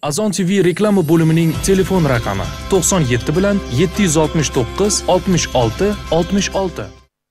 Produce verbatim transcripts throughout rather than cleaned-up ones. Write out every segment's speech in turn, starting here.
Azon T V reklama bo'limining telefon raqami to'qson yetti bilan yetti yuz oltmish to'qqiz oltmish olti oltmish olti.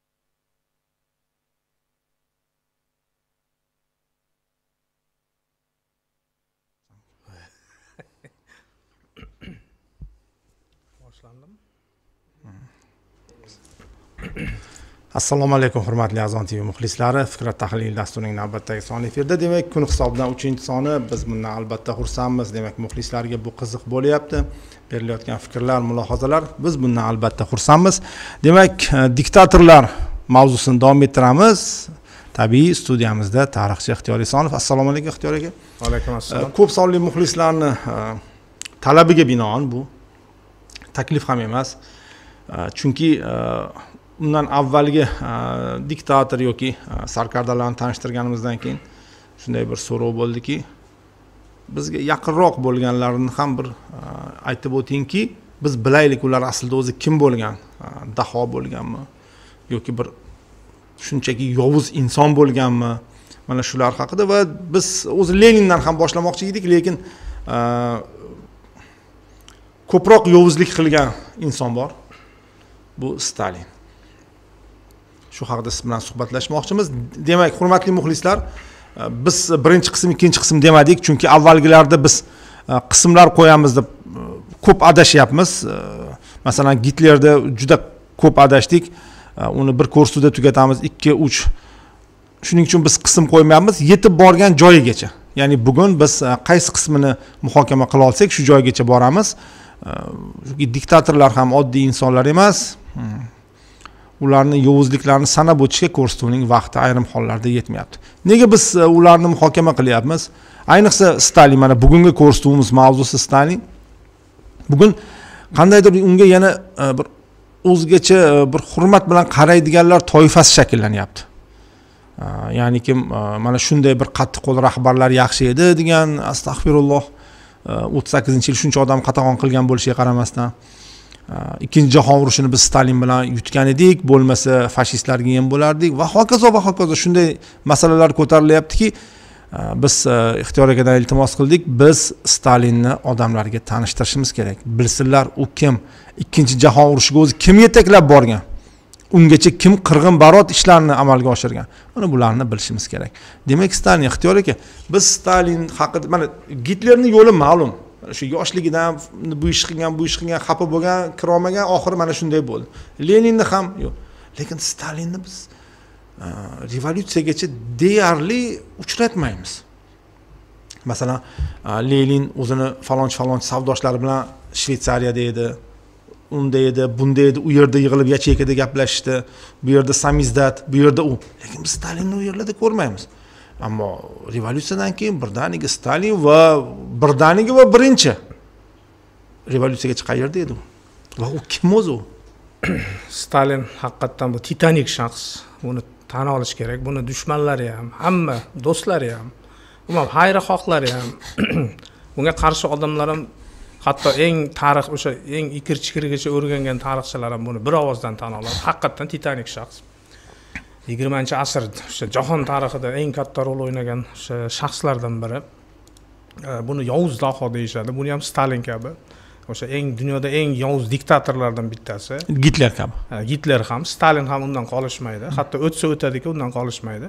Assalomu alaykum hurmatli Azon T V muxlislari. Fikrat tahlil dasturining navbatdagi soni efirda. Demak, kun hisobidan uchinchi soni. Biz bundan albatta xursandmiz. Demak, muxlislarga bu qiziq bo'lyapti. Berilayotgan fikrlar, mulohazalar, biz bundan albatta xursandmiz. Demak, diktatorlar mavzusini davom ettiramiz. Tabiiy studiyamizda tarixchi Ixtiyor Esonov. Assalomu alaykum Ixtiyor aka. Va alaykum assalom. Ko'p sonli muxlislarni talabiga binoan bu taklif ham emas. Chunki undan avvalgi diktator yoki sarkardalarni tanishtirganimizdan keyin shunday bir so'rov bo'ldiki, bizga yaqinroq bo'lganlarini ham bir aytib o'tingki, biz bilaylik ular aslida o'zi kim bo'lgan, daho bo'lganmi yoki bir shunchaki yovuz inson bo'lganmi, mana shular haqida. Va biz o'zi Lenindan ham boshlamoqchi edik, lekin ko'proq yovuzlik qilgan inson bor, bu Stalin. Shu haqida siz bilan suhbatlashmoqchimiz. Demak, hurmatli muxlislar, biz birinchi qism, ikkinchi qism demadik, chunki avvalgilarda biz qismlar qo'yamiz deb ko'p adashyapmiz. Masalan, Gitlerda juda ko'p adashdik. Uni bir kursda tugatamiz, ikki, uch. Shuning uchun biz qism qo'ymayapmiz, yetib borgan joyigacha. Ya'ni bugun biz qaysi qismini muhokama qila olsak, shu joygacha boramiz. Chunki diktatorlar ham oddiy insonlar emas. Ularning yovuzliklarini sanab o'tishga ko'rsatuvning vaqti ayrim hollarda yetmayapti. Nega biz ularni muhokama qilyapmiz? Ayniqsa Stalin, mana bugungi ko'rsatuvimiz mavzusi Stalin. Bugun qandaydir unga yana bir o'zgacha bir hurmat bilan qaraydiganlar toifasi shakllanyapti. Ya'ni kim mana shunday bir qattiqqo'l rahbarlar yaxshi edi degan, astag'firulloh, o'ttiz sakkizinchi yil shuncha odam qatag'on qilgan bo'lishiga qaramasdan, Ikkinchi jahon urushini biz Stalin bilan yutgan edik, bo'lmasa fashistlarga yem bo'lardik va hokazo va hokazo shunday masalalar ko'tarilyaptiki, biz Ixtiyor akadan iltimos qildik, biz Stalinni odamlarga tanishtirishimiz kerak. Bilsinlar u kim, Ikkinchi jahon urushiga o'zi kim yetaklab borgan, ungacha kim qirg'in barot ishlarni amalga oshirgan. Mana bularni bilishimiz kerak. Demak, Stalin, Ixtiyor aka, biz Stalin haqida, mana Gitlerning yo'li ma'lum. Shu yoshligidan bu ish qilgan, bu ish qilgan, xafa bo'lgan, kirolmagan, oxiri mana shunday bo'ldi. Leninni ham yo'q. Lekin Stalinni biz revolyutsiyagacha deyarli uchratmaymiz. Masalan, Lenin o'zini falonchi-falonchi savdoshlar bilan Shveysariyada edi, unda edi, bunda edi, u yerda yig'ilib yacheykada gaplashishdi, bu yerda samizdat, bu yerda u. Lekin biz Stalinni u yerlarda ko'rmaymiz. Ammo revolyutsiyadan keyin birdaniga Stalin va birdaniga va birinchi revolyutsiyaga qayerda edi u? Va u kim o'zi u? Stalin haqiqatan bu titanik shaxs. Buni tan olish kerak. Buni dushmanlari ham, hamma do'stlari ham, umuman xayrixohlari ham, bunga qarshi odamlar ham, hatto eng tarix o'sha eng ikir-chikirigacha o'rgangan tarixchilar ham buni bir ovozdan tan oladi. Haqiqatan titanik shaxs. yigirmanchi asr o'sha jahon tarixida eng katta rol o'ynagan o'sha shaxslardan biri. Buni yovuz daho deyishadi. Buni ham Stalin kabi, o'sha eng dunyoda eng yovuz diktatorlardan bittasi. Gitler kabi. Gitler ham, Stalin ham undan qolishmaydi. Hatto o'tsa o'tadiki, undan qolishmaydi.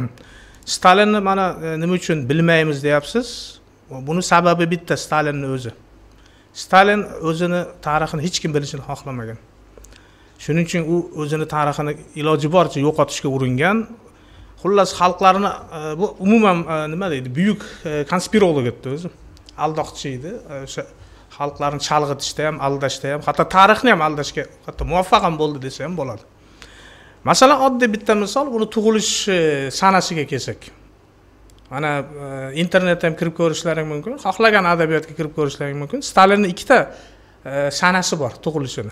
Stalinni mana nima uchun bilmaymiz deyapsiz? Buni sababi bitta, Stalinning o'zi. Stalin o'zini tarixini hech kim bilishini xohlamagan. Shuning uchun u o'zini tarixini iloji boricha yo'qotishga uringan. Xullas, xalqlarni bu umuman nima deydi, buyuk konspirolog edi o'zi. Aldoqchi edi. O'sha xalqlarni chalg'itishda ham, aldashda ham, hatto tarixni ham aldashga hatto muvaffaq ham bo'ldi desa ham bo'ladi. Masalan, oddiy bitta misol, buni tug'ilish sanasiga kelsak. Mana internetda ham kirib ko'rishlaring mumkin, xohlagan adabiyotga kirib ko'rishlaring mumkin. Stalinning ikkita sanasi bor tug'ilishini.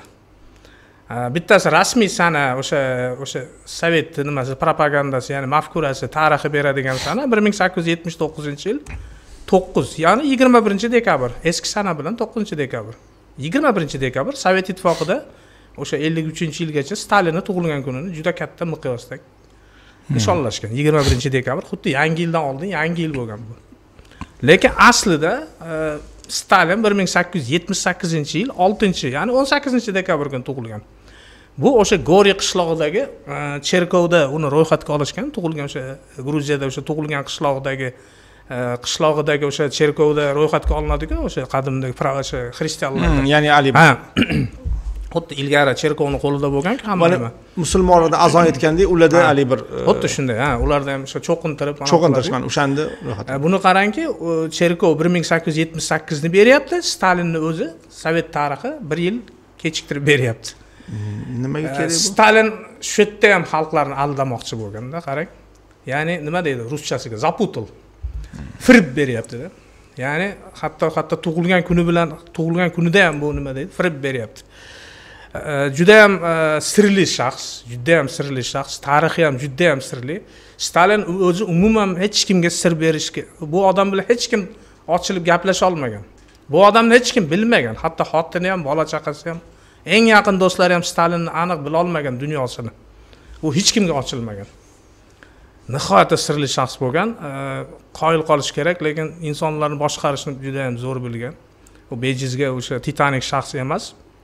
Bittasi rasmiy sana, o'sha o'sha sovet nimasi, propagandasi, ya'ni mafkurasi, tarixi beradigan sana bir ming sakkiz yuz yetmish to'qqizinchi yil to'qqiz, ya'ni yigirma birinchi dekabr, eski sana bilan to'qqizinchi dekabr. yigirma birinchi dekabr Sovet ittifoqida o'sha ellik uchinchi yilgacha Stalinning tug'ilgan kunini juda katta miqyosda nishonlashgan. yigirma birinchi dekabr xuddi yangi yildan oldin yangi yil bo'lgan bu. Lekin aslida Stalin bir ming sakkiz yuz yetmish sakkizinchi yil oltinchi, ya'ni o'n sakkizinchi dekabr kuni tug'ilgan. Bu o'sha Gori qishlog'idagi cherkovda uni ro'yxatga olishgan, tug'ilgan o'sha Gruziyada o'sha tug'ilgan qishlog'idagi qishlog'idagi o'sha cherkovda ro'yxatga olinadi-ku, o'sha qadimdagi o'sha xristianlar. Ya'ni Ali. Ha. Xuddi ilgari cherkovning qo'lida bo'lgan-ku, hamma nima. Musulmonlarda azon aytgandek, ularda Ali bir xuddi shunday, ha, ularda ham o'sha cho'qintirib, cho'qintirishgan, o'shanda ro'yxat. Buni qarangki, cherkov bir ming sakkiz yuz yetmish sakkiz ni beryapti, Stalinni o'zi Sovet tarixi bir yil kechiktirib beryapti. Nimaga kerak bu? Stalin shu yerda ham xalqlarni aldamoqchi bo'lganda, qarang. Ya'ni nima deydi ruschasiga? Zaputul. Firib beryapti-da. Ya'ni hatto hatto tug'ilgan kuni bilan tug'ilgan kunida ham bu nima deydi? Firib beryapti. Juda ham sirli shaxs, juda ham sirli shaxs, tarixi ham juda ham sirli. Stalin o'zi umuman hech kimga sir berishga, bu odam bilan hech kim ochilib gaplasha olmagan. Bu odamni hech kim bilmagan, hatto xotini ham, bola chaqasi ham, eng yaqin do'stlari ham Stalinni aniq bila olmagan dunyosini. U hech kimga ochilmagan. Nihoyatda sirli shaxs bo'lgan, qoyil qolish kerak, lekin insonlarni boshqarishni juda ham zo'r bilgan. U bejizga o'sha titanik shaxs emas.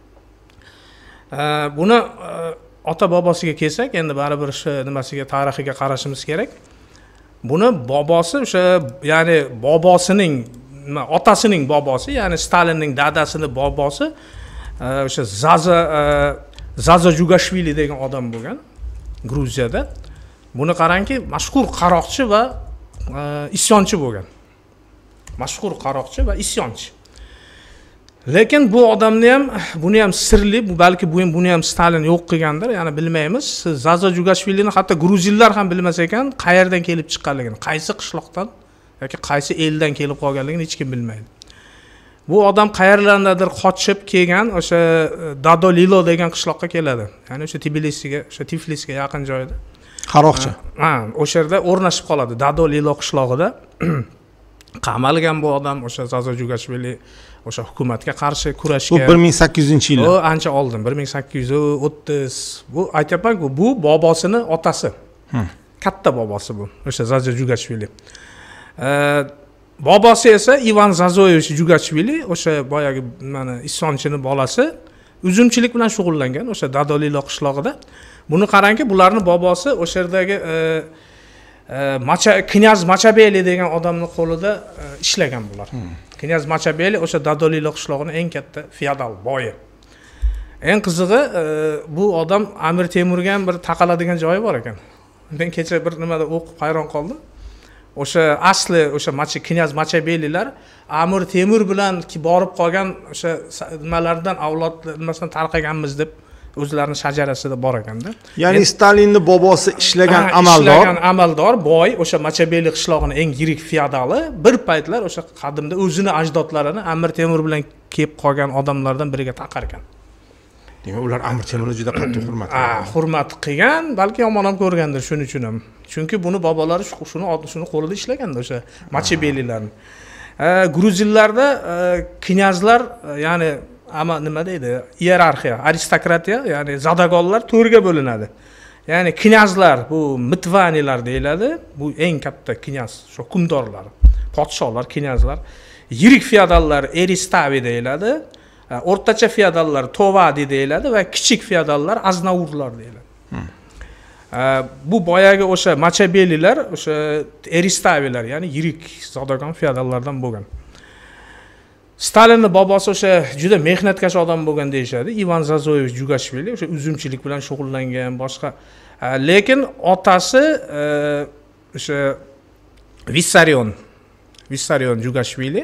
Buni ota bobosiga kelsak, endi baribir shu nimasiga, tarixiga qarashimiz kerak. Buni bobosi o'sha, ya'ni bobosining, otasining bobosi, ya'ni Stalinning dadasini bobosi o'sha Zaza Zaza Jugashvili degan odam bo'lgan Gruziyada. Buni qarangki, mashhur qaroqchi va isyonchi bo'lgan. Mashhur qaroqchi va isyonchi. Lekin bu odamni ham, buni ham sirli, bu balki bu ham buni ham Stalin yo'q qilgandir, ya'ni bilmaymiz. Zaza Jugashvilini hatto gruzillar ham bilmas ekan, qayerdan kelib chiqqanligini, qaysi qishloqdan yoki qaysi eldan kelib qolganligini hech kim bilmaydi. Bu odam qayerlardandir qochib kelgan, o'sha Dadolilo degan qishloqqa keladi. Ya'ni o'sha Tbilisiga, o'sha Tiflisga yaqin joyda. Qaroqchi. Ha, o'sha yerda o'rnashib qoladi, Dadolilo qishlog'ida. Qamalgan bu odam o'sha Zaza Jugashvili o'sha hukumatga qarshi kurashgan. Bu bir ming sakkiz yuzinchi yil. O ancha oldin, bir ming sakkiz yuz o'ttiz. Bu aytayapman-ku, bu bobosini otasi. Katta bobosi bu, o'sha Zaza Jugashvili. Bobosi esa Ivan Zazoyevich Jugashvili, o'sha boyagi mana isyonchining bolasi, uzumchilik bilan shug'ullangan o'sha Dadolilo qishlog'ida. Buni qarangki, bularning bobosi o'sha yerdagi Macha knyaz Machabeli degan odamning qo'lida ishlagan bular. Knyaz Machabeli o'sha Dadolilo qishlog'ining eng katta feodal boyi. Eng qizig'i, bu odam Amir Temurga ham bir taqaladigan joyi bor ekan. Men kecha bir nimada o'qib hayron qoldim. O'sha asli o'sha Macha knyaz Machabelilar Amir Temur bilan ki borib qolgan o'sha nimalardan avlod nimasidan tarqaganmiz deb o'zlarining shajarasida bor ekanda. Ya'ni Stalinning bobosi ishlagan amaldor, ishlagan amaldor, boy, o'sha Machabeli qishlog'ining eng yirik feodali, bir paytlar o'sha qadimda o'zini ajdodlarini Amir Temur bilan kelib qolgan odamlardan biriga taqar ekan. Demak, ular Amir Temurni juda qattiq hurmat qilgan. Hurmat qilgan, balki yomon ham ko'rgandir shuning uchun ham. Chunki buni bobolari shuni shuni qo'lida ishlaganda o'sha Machabelilarning. Gruzillarda knyazlar, ya'ni ama nima deydi? Iyerarxiya, aristokratiya, ya'ni zadagonlar to'rga bo'linadi. Ya'ni knyazlar, bu mitvanilar deyiladi. Bu eng katta knyaz, shu hukmdorlar, podsholar, knyazlar. Yirik feodallar eristavi deyiladi. O'rtacha feodallar tovadi deyiladi va kichik feodallar aznaurlar deyiladi. Bu boyagi o'sha Machabelilar, o'sha eristavilar, ya'ni yirik zodagon feodallardan bo'lgan. Stalinning bobosi o'sha juda mehnatkash odam bo'lgan deyshadi. Ivan Zazoyevich Jugashvili o'sha uzumchilik bilan shug'ullangan, boshqa. Lekin otasi o'sha Vissarion, Vissarion Jugashvili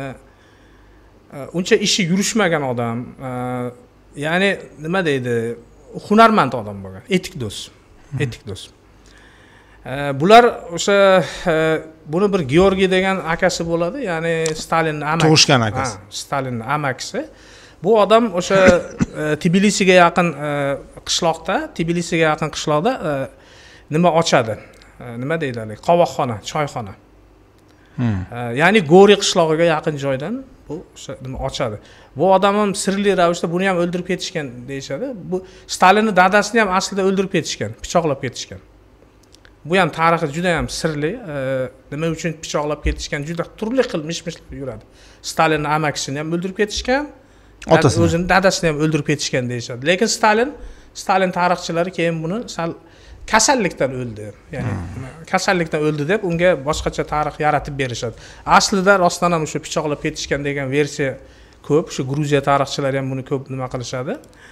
uncha ishi yurishmagan odam. Ya'ni nima deydi? Hunarmand odam bo'lgan, etik do'st. Etik do'st. Bular o'sha buni bir Georgiy degan akasi bo'ladi, ya'ni Stalinning amaki. Tug'ishgan akasi. Stalinning amakisi. Bu odam o'sha Tbilisiga yaqin qishloqda, Tbilisiga yaqin qishloqda nima ochadi? Nima deyiladi? Qovoqxona, choyxona. Ya'ni Gori qishlog'iga yaqin joydan bu o'sha nima ochadi. Bu odam ham sirli ravishda buni ham o'ldirib ketishgan deyshadi. Bu Stalinning dadasini ham aslida o'ldirib ketishgan, pichoqlab ketishgan. bu ham tarixi juda ham sirli. Nima uchun pichoqlab ketishgan, juda turli xil mish-mishlar yuradi. Stalinning amakisini ham o'ldirib ketishgan, otasini, o'zining dadasini ham o'ldirib ketishgan deyishadi. Lekin Stalin, Stalin tarixchilari keyin buni sal kasallikdan o'ldi. Ya'ni kasallikdan o'ldi deb unga boshqacha tarix yaratib berishadi. Aslida rostdan ham o'sha pichoqlab ketishgan degan versiya ko'p. Shu Gruziya tarixchilari ham buni ko'p nima qilishadi.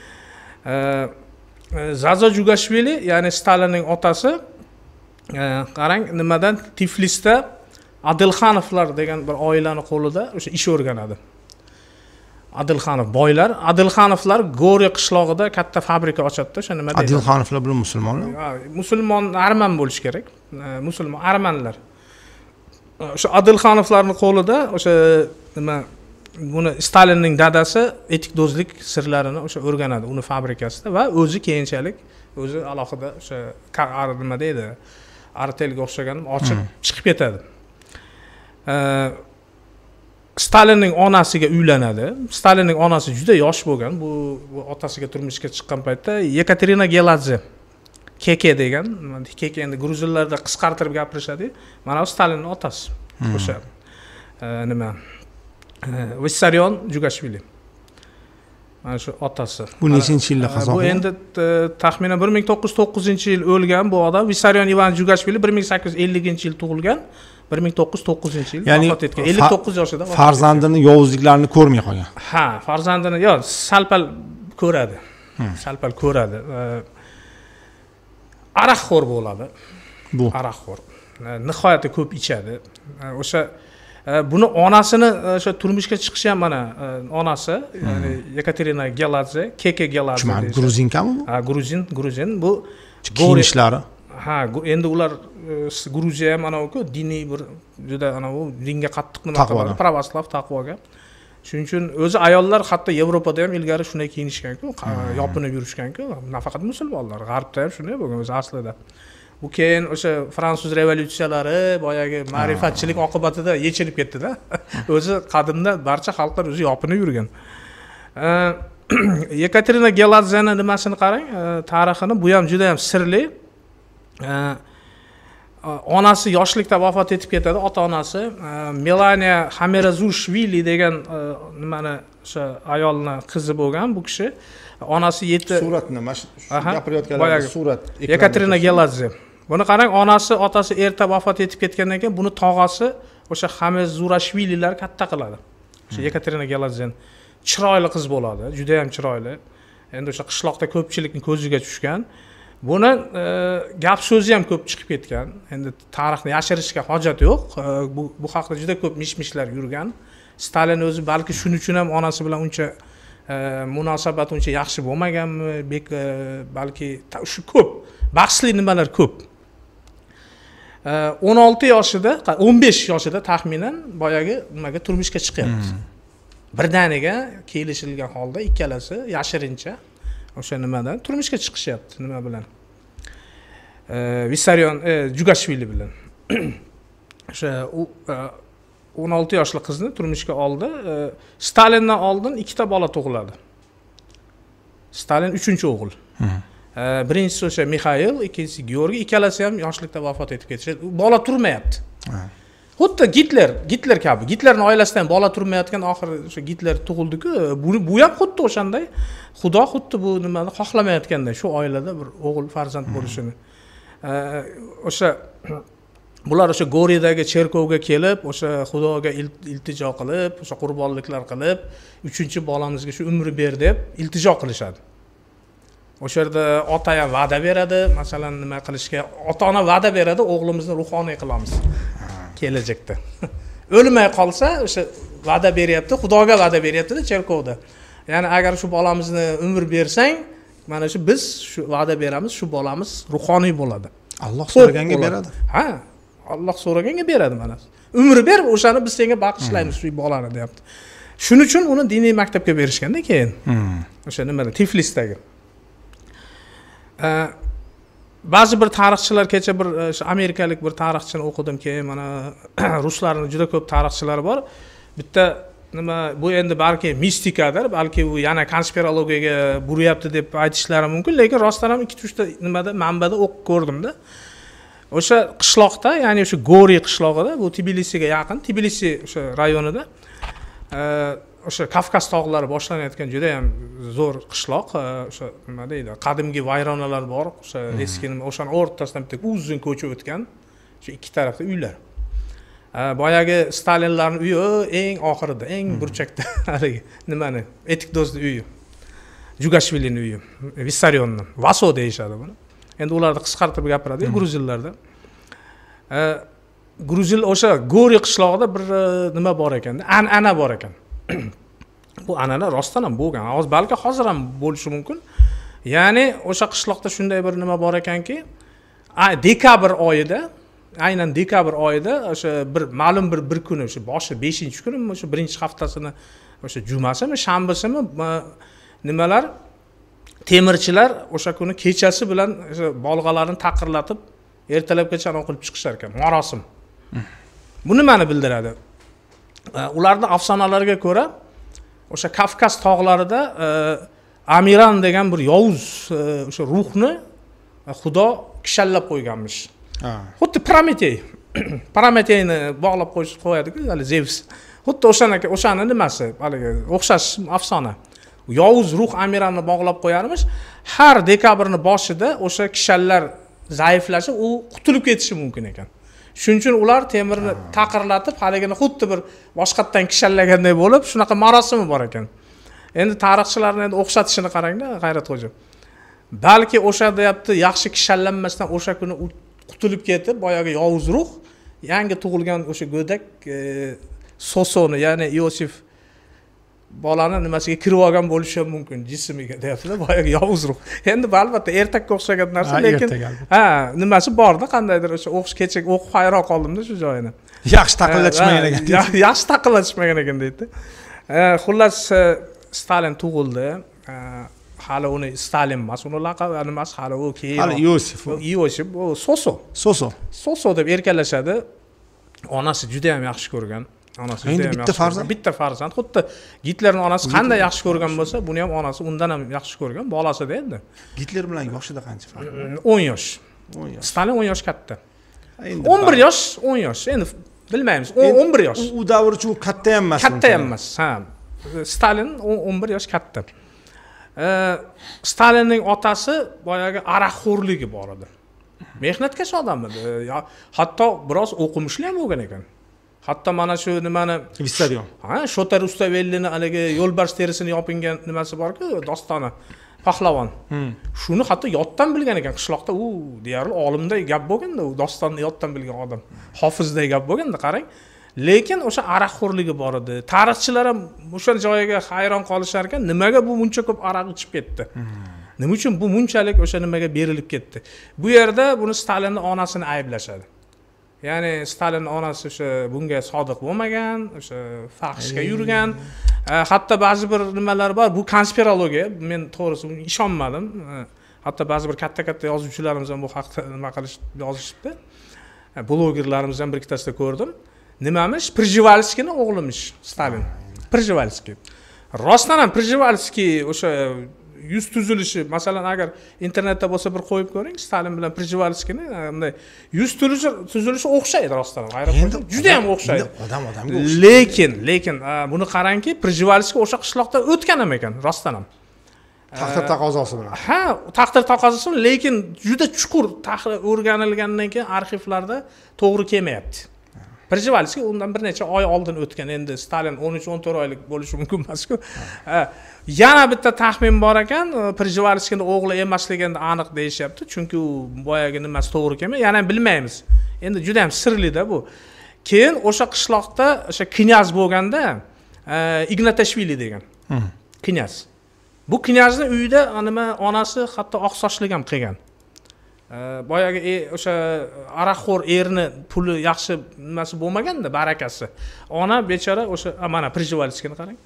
Zazo Jugashvili, ya'ni Stalinning otasi, qarang, nimadan Tiflisda Adilxanovlar degan bir oilaning qo'lida o'sha ish o'rganadi. Adilxanov boylar, Adilxanovlar G'ori qishlog'ida katta fabrika ochadi, o'sha nima deydi? Adilxanovlar bilan musulmonlar? Musulmon, arman bo'lish kerak. Musulmon, armanlar. O'sha Adilxanovlarning qo'lida o'sha nima, buni Stalinning dadasi etikdozlik sirlarini o'sha o'rganadi uni fabrikasida va o'zi keyinchalik o'zi alohida o'sha nima deydi, artelga o'xshagan ochib chiqib ketadi. Stalinning onasiga uylanadi. Stalinning onasi juda yosh bo'lgan. Bu, bu otasiga turmushga chiqqan paytda Yekaterina Geladze, Keke degan, Keke endi gruzinlarda qisqartirib gapirishadi. Mana bu Stalinning otasi. O'sha nima? Vissaryon Jugashvili. Mana shu otasi. Bu nechinchi yilda qazo bo'lgan? Bu endi taxminan bir ming to'qqiz yuz to'qqizinchi yil o'lgan bu odam. Vissaryon Ivan Jugashvili bir ming sakkiz yuz elliginchi yil tug'ilgan. bir ming to'qqiz yuz to'qqizinchi yil vafot etgan. ellik to'qqiz yoshida. Farzandini yovuzliklarini ko'rmay qolgan. Ha, farzandini yo salpal ko'radi. Salpal ko'radi. Aroqxo'r bo'ladi. Bu aroqxo'r. Nihoyatda ko'p ichadi. O'sha buni onasini o'sha turmushga chiqishi ham mana onasi, ya'ni Yekaterina Geladze, Keke Geladze. Tuman gruzinkami bu? Ha, gruzin, gruzin. Bu kiyinishlari. Ha, endi ular Gruziya ham ana u diniy bir juda ana u dinga qattiq nima qiladi, pravoslav taqvoga. Shuning uchun o'zi ayollar hatto Yevropada ham ilgari shunday kiyinishgan-ku, yopinib yurishgan-ku, nafaqat musulmonlar, g'arbda ham shunday bo'lgan o'zi aslida. U keyin o'sha fransuz revolyutsiyalari, boyagi ma'rifatchilik oqibatida yechilib ketdi-da. O'zi qadimda barcha xalqlar o'zi yopinib yurgan. Yekaterina Geladzening nimasini qarang, tarixini, bu ham juda ham sirli. Onasi yoshlikda vafot etib ketadi, ota-onasi Melania Xamerazushvili degan nimani o'sha ayolning qizi bo'lgan bu kishi. Onasi yetti suratni, mana shu gapirayotganlar surat. Yekaterina Geladze. Buni qarang, onasi, otasi erta vafot etib ketgandan keyin buni tog'asi o'sha Xamezurashvililar katta qiladi. O'sha Yekaterina Geladze chiroyli qiz bo'ladi, juda ham chiroyli. Endi o'sha qishloqda ko'pchilikning ko'ziga tushgan. Buni gap so'zi ham ko'p chiqib ketgan. Endi tarixni yashirishga hojat yo'q. Bu bu haqida juda ko'p mish-mishlar yurgan. Stalin o'zi balki shuning uchun ham onasi bilan uncha munosabat uncha yaxshi bo'lmaganmi, balki shu ko'p, bahsli nimalar ko'p. o'n olti yoshida, o'n besh yoshida taxminan boyagi nimaga turmushga chiqyapti. Birdaniga kelishilgan holda ikkalasi yashirincha o'sha nimadan turmushga chiqishyapti. Nima bilan? Vissaryon Jugashvili bilan. O'sha o'n olti yoshli qizni turmushga oldi. Stalindan oldin ikkita bola tug'iladi. Stalin uchinchi o'g'il. Birinchisi o'sha Mikhail, ikkinchisi Georgiy, ikkalasi ham yoshlikda vafot etib ketishadi. Bola turmayapti. Xuddi Gitler, Gitler kabi. Gitlerning oilasidan bola turmayotgan, oxiri o'sha Gitler tug'ildi-ku, bu bu ham xuddi o'shanday. Xudo xuddi bu nimani xohlamayotganday, shu oilada bir o'g'il farzand bo'lishini. O'sha bular o'sha Go'ridagi cherkovga kelib, o'sha Xudoga iltijo qilib, o'sha qurbonliklar qilib, uchinchi bolamizga shu umri ber deb iltijo qilishadi. O'sha yerda ota ham va'da beradi, masalan, nima qilishga, ota-ona va'da beradi, o'g'limizni ruhoniy qilamiz kelajakda. O'lmay qolsa, o'sha va'da beryapti, Xudoga va'da beryapti-da cherkovda. Ya'ni agar shu bolamizni umr bersang, mana shu biz shu va'da beramiz, shu bolamiz ruhoniy bo'ladi. Alloh so'raganga beradi. Ha, Alloh so'raganga beradi mana. Umr ber, o'shani biz senga bag'ishlaymiz shu bolani, deyapti. Shuning uchun uni diniy maktabga berishganda keyin. O'sha nimada Tiflisdagi. Ba'zi bir tarixchilar, kecha bir amerikalik bir tarixchini o'qidim, keyin mana ruslarning juda ko'p tarixchilari bor. Bitta nima bu endi balki mistikadir, balki u yana konspirologiyaga buryapti deb aytishlari mumkin, lekin rostdan ham ikki uch ta nimada manbada o'qib ko'rdim-da. o'sha qishloqda, ya'ni o'sha Goriy qishlog'ida, bu Tbilisiga yaqin, Tbilisi o'sha rayonida o'sha Kavkaz tog'lari boshlanayotgan juda ham zo'r qishloq, o'sha nima deydi, qadimgi vayronalar bor, o'sha eski nima, o'shaning o'rtasidan bitta uzun ko'cha o'tgan, shu ikki tarafda uylar. Boyagi Stalinlarning uyi eng oxirida, eng burchakda haligi nimani, Etikdo'zni uyi. Jugashvilining uyi, Vissarionning, Vaso deyishadi buni. Endi ularni qisqartirib gapiradi, gruzillarda. Gruzil o'sha Goriy qishlog'ida bir nima bor ekan, an'ana bor ekan. Bu an'ana rostdan ham bo'lgan. Hozir balki hozir ham bo'lishi mumkin. Ya'ni o'sha qishloqda shunday bir nima bor ekanki, dekabr oyida, aynan dekabr oyida o'sha bir ma'lum bir bir kuni, o'sha boshi beshinchi kunimi, o'sha birinchi haftasini, o'sha jumasimi, shanbasimi nimalar, temirchilar o'sha kuni kechasi bilan o'sha bolg'alarni taqirlatib ertalabgacha o'qilib chiqishar ekan, marosim. Bu nimani bildiradi? Ularning afsonalariga ko'ra, o'sha Kavkaz tog'larida Amiran degan bir yovuz o'sha ruhni Xudo kishallab qo'yganmish. Xuddi Prometey. Prometeyni bog'lab qo'yish qo'yadi-ku, hali Zeus. Xuddi o'shanaga, o'shani nimasi, haligi o'xshash afsona. Yovuz ruh Amiranni bog'lab qo'yarmish. Har dekabrning boshida o'sha kishallar zaiflashib, u qutulib ketishi mumkin ekan. Shuning uchun ular temirni taqirlatib, haligini xuddi bir boshqatdan kishallaganday bo'lib, shunaqa marosimi bor ekan. Endi tarixchilarning endi o'xshatishini qarang-da, G'ayratxo'ja. Balki o'sha deyapti, yaxshi kishallanmasdan o'sha kuni qutulib ketib, boyagi yovuz ruh yangi tug'ilgan o'sha go'dak Sosoni, ya'ni Iosif bolani nimasiga kirib olgan bo'lishi ham mumkin, jismiga deyaptilar, boyagi yovuz ruh. Endi albatta ertakka o'xshagan narsa, lekin ha, nimasi bor-da, qandaydir o'sha o'qish kecha o'qib hayron qoldim-da shu joyini. Yaxshi taqillatishmagan ekan. Yaxshi taqillatishmagan ekan deydi. Xullas Stalin tug'ildi. Hali uni Stalin emas, uni laqabi nimasi hali u keyin. Hali Iosif. Iosif, u Soso. Soso. Soso deb erkalashadi. Onasi juda ham yaxshi ko'rgan. Onasi juda ham bitta farzand. Bitta farzand. Xuddi Gitlerning onasi qanday yaxshi ko'rgan bo'lsa, buni ham onasi undan ham yaxshi ko'rgan, bolasi-da endi. Gitler bilan yoshida qancha farq? o'n yosh. o'n yosh. Stalin o'n yosh katta. o'n bir yosh, o'n yosh. Endi bilmaymiz. o'n bir yosh. U davr uchun u katta ham emas. Katta ham emas. Ha. Stalin o'n bir yosh katta. Stalinning otasi boyagi aroqxo'rligi bor edi. Mehnatkash odam edi. Hatto biroz o'qimishli ham bo'lgan ekan. Hatto mana shu nimani Vissarion. Ha, Shotar Ustavellini haligi yo'lbars terisini yopingan nimasi bor-ku, dostoni. Pahlavon. Shuni hatto yoddan bilgan ekan qishloqda, u deyarli olimday gap bo'lganda, u dostonni yoddan bilgan odam. Hofizday gap bo'lganda, qarang. Lekin o'sha aroqxo'rligi bor edi. Tarixchilar ham o'sha joyiga hayron qolishar ekan, nimaga bu buncha ko'p aroq ichib ketdi? Nima uchun bu bunchalik o'sha nimaga berilib ketdi? Bu yerda buni Stalinning onasini ayblashadi. Ya'ni Stalinning onasi o'sha bunga sodiq bo'lmagan, o'sha fahshga yurgan. Hatto ba'zi bir nimalar bor, bu konspirologiya, men to'g'risi ishonmadim. Hatto ba'zi bir katta-katta yozuvchilarimiz ham bu haqda nima qilish yozishibdi. Blogerlarimiz ham bir ikkitasida ko'rdim. Nimamish? Prjevalskining o'g'limish Stalin. Prjevalski. Rostdan ham Prjevalski o'sha yuz tuzilishi, masalan, agar internetda bo'lsa bir qo'yib ko'ring, Stalin bilan Prjevalskini, bunday yuz tuzilishi o'xshaydi rostdan ham. Juda ham o'xshaydi. Odam odamga o'xshaydi. Lekin, lekin buni qarangki, Prjevalski o'sha qishloqda o'tgan ham ekan, rostdan ham. Taqdir taqozosi bilan. Ha, taqdir taqozosi, lekin juda chuqur o'rganilgandan keyin arxivlarda to'g'ri kelmayapti. Prjevalski undan bir necha oy oldin o'tgan, endi Stalin o'n uch o'n to'rt oylik bo'lishi mumkin emas-ku. Yana bitta taxmin bor ekan, Prjevalskining o'g'li emasligini aniq deyishyapti, chunki u boyagi nimasi to'g'ri kelmay, yana bilmaymiz. Endi juda ham sirli-da bu. Keyin o'sha qishloqda o'sha knyaz bo'lganda, Ignatashvili degan. Knyaz. Bu knyazning uyida nima onasi hatto oq sochlik ham qilgan. Boyagi o'sha aroqxo'r erni puli yaxshi nimasi bo'lmaganda, barakasi. Ona bechora o'sha mana Prjevalskini qarang.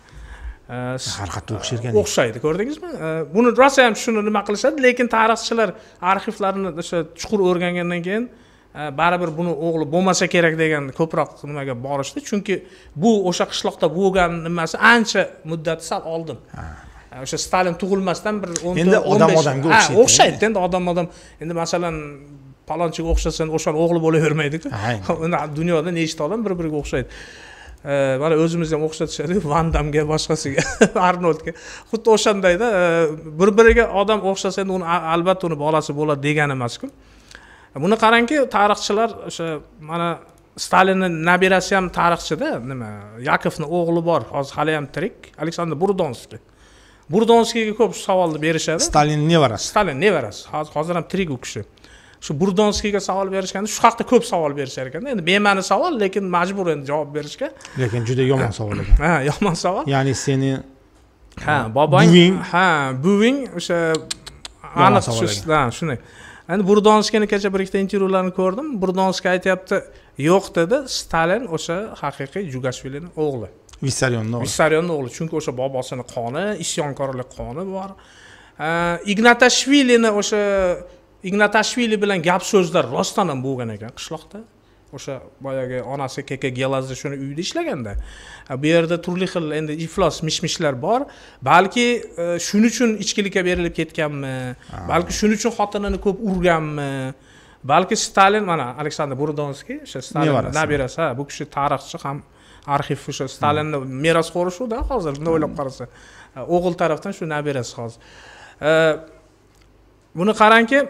Har xatda o'xsharkan. O'xshaydi, ko'rdingizmi? Buni rosa ham shuni nima qilishadi, lekin tarixchilar arxivlarini o'sha chuqur o'rgangandan keyin baribir buni o'g'li bo'lmasa kerak degan ko'proq nimaga borishdi, chunki bu o'sha qishloqda bo'lgan nimasi ancha muddat sal oldin. O'sha Stalin tug'ilmasdan bir o'n endi odam odamga o'xshaydi. O'xshaydi, endi odam odam. Endi masalan palonchiga o'xshasang o'shani o'g'li bo'lavermaydi-ku. Dunyoda nechta odam bir-biriga o'xshaydi. Mana o'zimizni ham o'xshatishadi, Van Damga, boshqasiga, Arnoldga. Xuddi o'shandayda bir-biriga odam o'xshasa endi uni albatta uni bolasi bo'ladi degani emas-ku. Buni qarangki, tarixchilar o'sha mana Stalinning nabirasi ham tarixchida, nima, Yakovning o'g'li bor, hozir hali ham tirik, Aleksandr Burdonskiy. Burdonskiyga ko'p savolni berishadi. Stalin nevarasi. Stalin nevarasi. Hozir ham tirik u kishi. Shu Burdonskiyga savol berishganda shu haqda ko'p savol berishar ekan. Endi bema'ni savol, lekin majbur endi javob berishga. Lekin juda yomon savol ekan. Ha, yomon savol. Ya'ni seni ha, bobong, ha, buving o'sha aniq ha, shunday. Endi Burdonskiyni kecha bir ikkita intervyularni ko'rdim. Burdonskiy aytayapti, yo'q dedi, Stalin o'sha haqiqiy Jugashvilining o'g'li. Vissarionning o'g'li. Vissarionning o'g'li, chunki o'sha bobosining qoni, isyonkorlik qoni bor. Ignatashvilini o'sha Ignatashvili bilan gap so'zlar rostdan ham bo'lgan ekan qishloqda. O'sha boyagi onasi Keke Gelazda shuni uyda ishlaganda. Bu yerda turli xil endi iflos mishmishlar bor. Balki shuning uchun ichkilikka berilib ketganmi? Balki shuning uchun xotinini ko'p urganmi? Balki Stalin, mana Aleksandr Burdonskiy, o'sha Stalin nabirasi, ha, bu kishi tarixchi ham arxiv o'sha Stalinning merosxo'ri shu-da hozir bunday o'ylab qarasa. O'g'il tarafdan shu nabirasi hozir. Buni qarangki,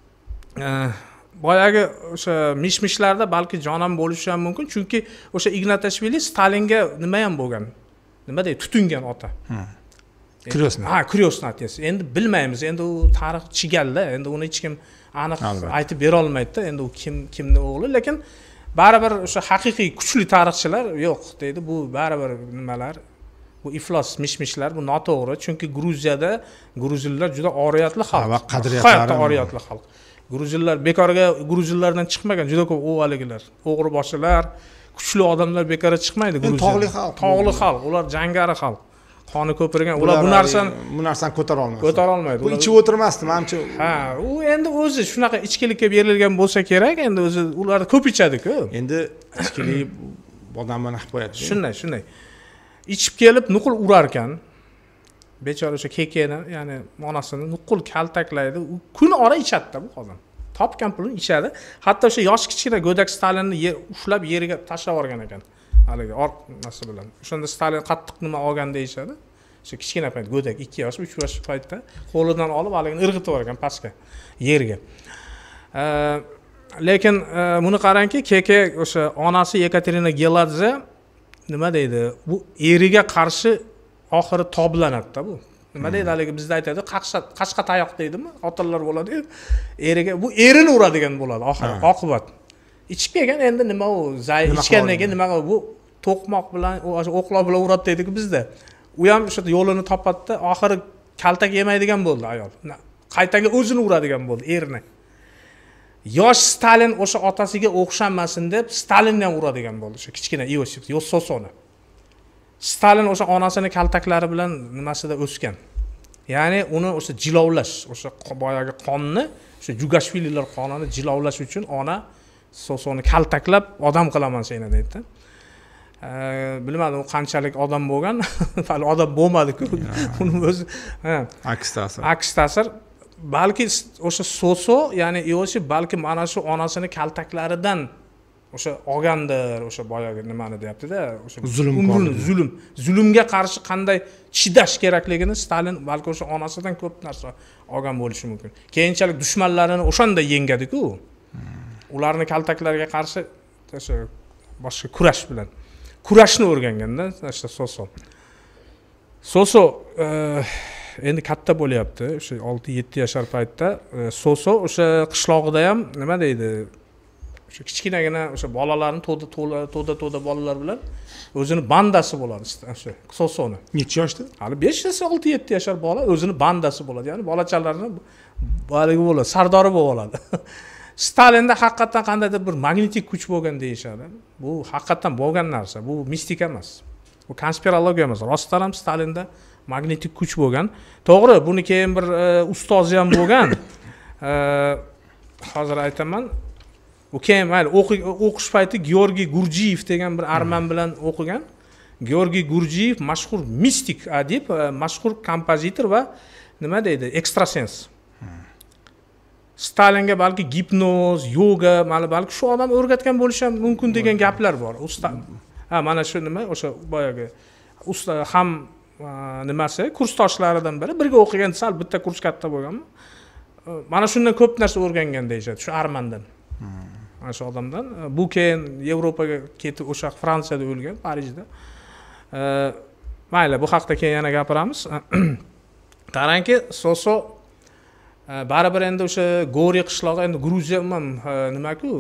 boyagi o'sha mishmishlarda balki jonam bo'lishi ham mumkin, chunki o'sha Ignatashvili Stalinga nima ham bo'lgan? Nima deydi? Tutungan ota. Kryosnat. Ha, Kryosnat desa. Endi bilmaymiz. Endi u tarix chigalda, endi uni hech kim aniq aytib bera olmaydi-da. Endi u kim kimning o'g'li, lekin baribir o'sha haqiqiy kuchli tarixchilar yo'q deydi. Bu baribir nimalar? Bu iflos mishmishlar, bu noto'g'ri, chunki Gruziyada gruzinlar juda oriyatli xalq. Va qadriyatlari oriyatli xalq. Gruzinlar bekorga gruzinlardan chiqmagan juda ko'p o'valigilar, o'g'riboshilar, kuchli odamlar bekorga chiqmaydi Gruziyadan. Tog'li xalq. Tog'li xalq, ular jangari xalq. Qoni ko'pirgan, ular bu narsani bu narsani ko'tara olmaydi. Ko'tara olmaydi. Bu ichib o'tirmasdi, menimcha. Ha, u endi o'zi shunaqa ichkilikka berilgan bo'lsa kerak, endi o'zi ular ko'p ichadi-ku. Endi ichkilik odamni naq qo'yadi. Shunday, shunday. Ichib kelib nuqul urar ekan. Bechora o'sha kekeni, ya'ni onasini nuqul kaltaklaydi. U kun ora ichadi-da bu odam. Topgan pulini ichadi. Hatto o'sha yosh kichkina go'dak Stalinni ushlab yeriga tashlab yuborgan ekan. Haligi orqasi bilan. O'shanda Stalin qattiq nima olgan deyshadi. O'sha kichkina payt go'dak ikki yosh, uch yosh paytda qo'lidan olib haligini irg'itib yuborgan pastga, yerga. Lekin buni qarangki, keke o'sha onasi Yekaterina Geladze nima deydi? Bu eriga qarshi oxiri toblanadi-da bu. Nima deydi haligi bizda aytadi, qashqa qashqa tayoq deydimi? Otalar bo'ladi. Eriga bu erini uradigan bo'ladi oxiri, oqibat. Ichib kelgan endi nima u, zay ichgandan keyin nima bu to'qmoq bilan, o'qlar bilan uradi deydi-ku bizda. U ham o'sha yo'lini topadi-da, oxiri kaltak yemaydigan bo'ldi ayol. Qaytaga o'zini uradigan bo'ldi erini. Yosh Stalin o'sha otasiga o'xshamasin deb Stalinni ham uradigan bo'ldi, o'sha kichkina Iosif Yossosoni. Stalin o'sha onasini kaltaklari bilan nimasida o'sgan. Ya'ni uni o'sha jilovlash, o'sha boyagi qonni, o'sha Jugashvililar qonini jilovlash uchun ona Sosoni kaltaklab odam qilaman seni deydi. Bilmadim u qanchalik odam bo'lgan, hali odam bo'lmadi-ku. Uni o'zi, ha, aks ta'sir. Aks ta'sir. Balki o'sha Soso, ya'ni Iosif balki mana shu onasini kaltaklaridan o'sha olgandir, o'sha boyagi nimani deyapti-da, o'sha zulm, zulm, zulmga qarshi qanday chidash kerakligini Stalin balki o'sha onasidan ko'p narsa olgan bo'lishi mumkin. Keyinchalik dushmanlarini o'shanda yengadi-ku. Ularni kaltaklariga qarshi o'sha boshqa kurash bilan kurashni o'rganganda o'sha Soso. Soso endi katta bo'lyapti, o'sha olti yetti yashar paytda Soso o'sha qishlog'ida ham nima deydi? O'sha kichkinagina o'sha bolalarni to'da to'da to'da bolalar bilan o'zini bandasi bo'ladi o'sha Sosoni. Necha yoshda? Hali besh yosh, olti yetti yashar bola o'zini bandasi bo'ladi. Ya'ni bolachalarini baligi bo'ladi, sardori bo'lib oladi. Stalinda haqiqatan qandaydir bir magnetik kuch bo'lgan deyishadi. Bu haqiqatan bo'lgan narsa. Bu mistika emas. Bu konspirologiya emas. Rostdan ham Stalinda magnetik kuch bo'lgan. To'g'ri, buni keyin bir ustozi ham bo'lgan. Hozir aytaman. U keyin mayli o'qish payti Georgiy Gurjiyev degan bir arman bilan o'qigan. Georgiy Gurjiyev mashhur mistik adib, mashhur kompozitor va nima deydi, ekstrasens. Stalinga balki gipnoz, yoga, mana balki shu odam o'rgatgan bo'lishi ham mumkin degan gaplar bor. Usta ha mana shu nima o'sha boyagi usta ham nimasi kursdoshlaridan biri birga o'qigan, sal bitta kurs katta bo'lganmi? Mana shundan ko'p narsa o'rgangan deyishadi, shu Armandan. Mana shu odamdan. Bu keyin Yevropaga ketib o'sha Fransiyada o'lgan, Parijda. Mayli, bu haqda keyin yana gapiramiz. Qarangki, Soso baribir endi o'sha Gori qishlog'i, endi Gruziya umuman nima-ku,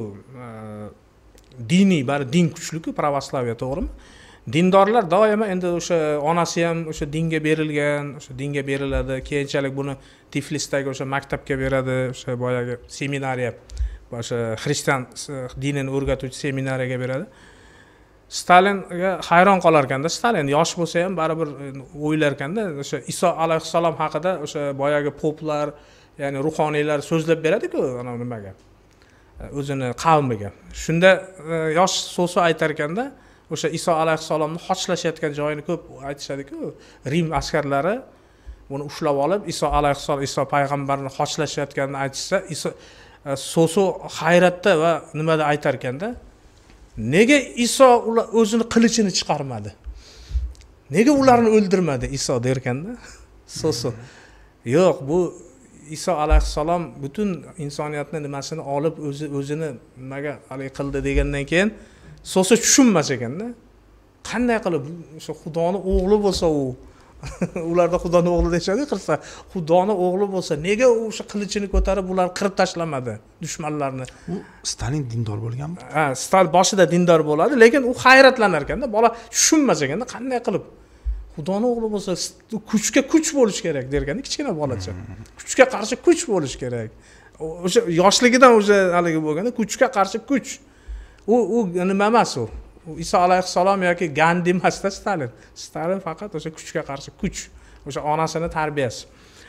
diniy, bari din kuchli-ku, pravoslaviya, to'g'rimi? Dindorlar doimo endi o'sha onasi ham o'sha dinga berilgan, o'sha dinga beriladi. Keyinchalik buni Tiflisdagi o'sha maktabga beradi, o'sha boyagi seminariya, o'sha xristian dinini o'rgatuvchi seminariyaga beradi. Stalinga hayron qolar ekanda, Stalin yosh bo'lsa ham baribir o'ylar ekanda, o'sha Iso alayhissalom haqida o'sha boyagi poplar, ya'ni ruhoniylar so'zlab beradi-ku, ana nimaga? O'zini qavmiga. Shunda yosh Soso aytar ekanda, o'sha Iso alayhissalomni xochlashayotgan joyini ko'p aytishadi-ku. Rim askarlari buni ushlab olib, Iso alayhissalom, Iso payg'ambarni xochlashayotganini aytsa, Iso Soso hayratda va nimada aytar ekanda, nega Iso o'zini qilichini chiqarmadi? Nega ularni o'ldirmadi Iso derkanda? Soso. Yo'q, bu Iso alayhissalom butun insoniyatni nimasini olib o'zi o'zini nimaga haligi qildi degandan keyin Soso tushunmas ekanda. Qanday qilib o'sha Xudoni o'g'li bo'lsa u ularda Xudoni o'g'li deyshadi, qilsa Xudoni o'g'li bo'lsa nega o'sha qilichini ko'tarib ularni qirib tashlamadi dushmanlarni? U Stalin dindor bo'lganmi? Ha, Stalin boshida dindor bo'ladi, lekin u hayratlanar ekanda, bola tushunmas ekanda, qanday qilib Xudoni o'g'li bo'lsa kuchga kuch bo'lish kerak derganda, kichkina bolacha. Kuchga qarshi kuch bo'lish kerak. O'sha yoshligidan o'sha haligi bo'lganda kuchga qarshi kuch. U u nima emas u. Iso alayhissalom yoki Gandhi emasda Stalin. Stalin faqat o'sha kuchga qarshi kuch. O'sha onasini tarbiyasi.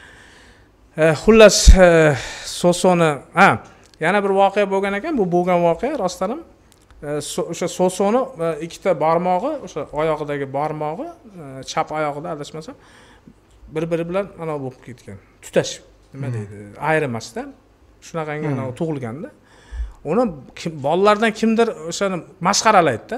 Xullas, Sosoni, ha, yana bir voqea bo'lgan ekan, bu bo'lgan voqea rostdan ham o'sha Sosoni ikkita barmog'i, o'sha oyog'idagi barmog'i, chap oyog'ida adashmasam, bir-biri bilan ana bo'lib ketgan. Tutash, nima deydi? Ayrimasdan. Shunaqangi ana tug'ilganda. Uni bolalardan kimdir o'shani masxaralaydi-da.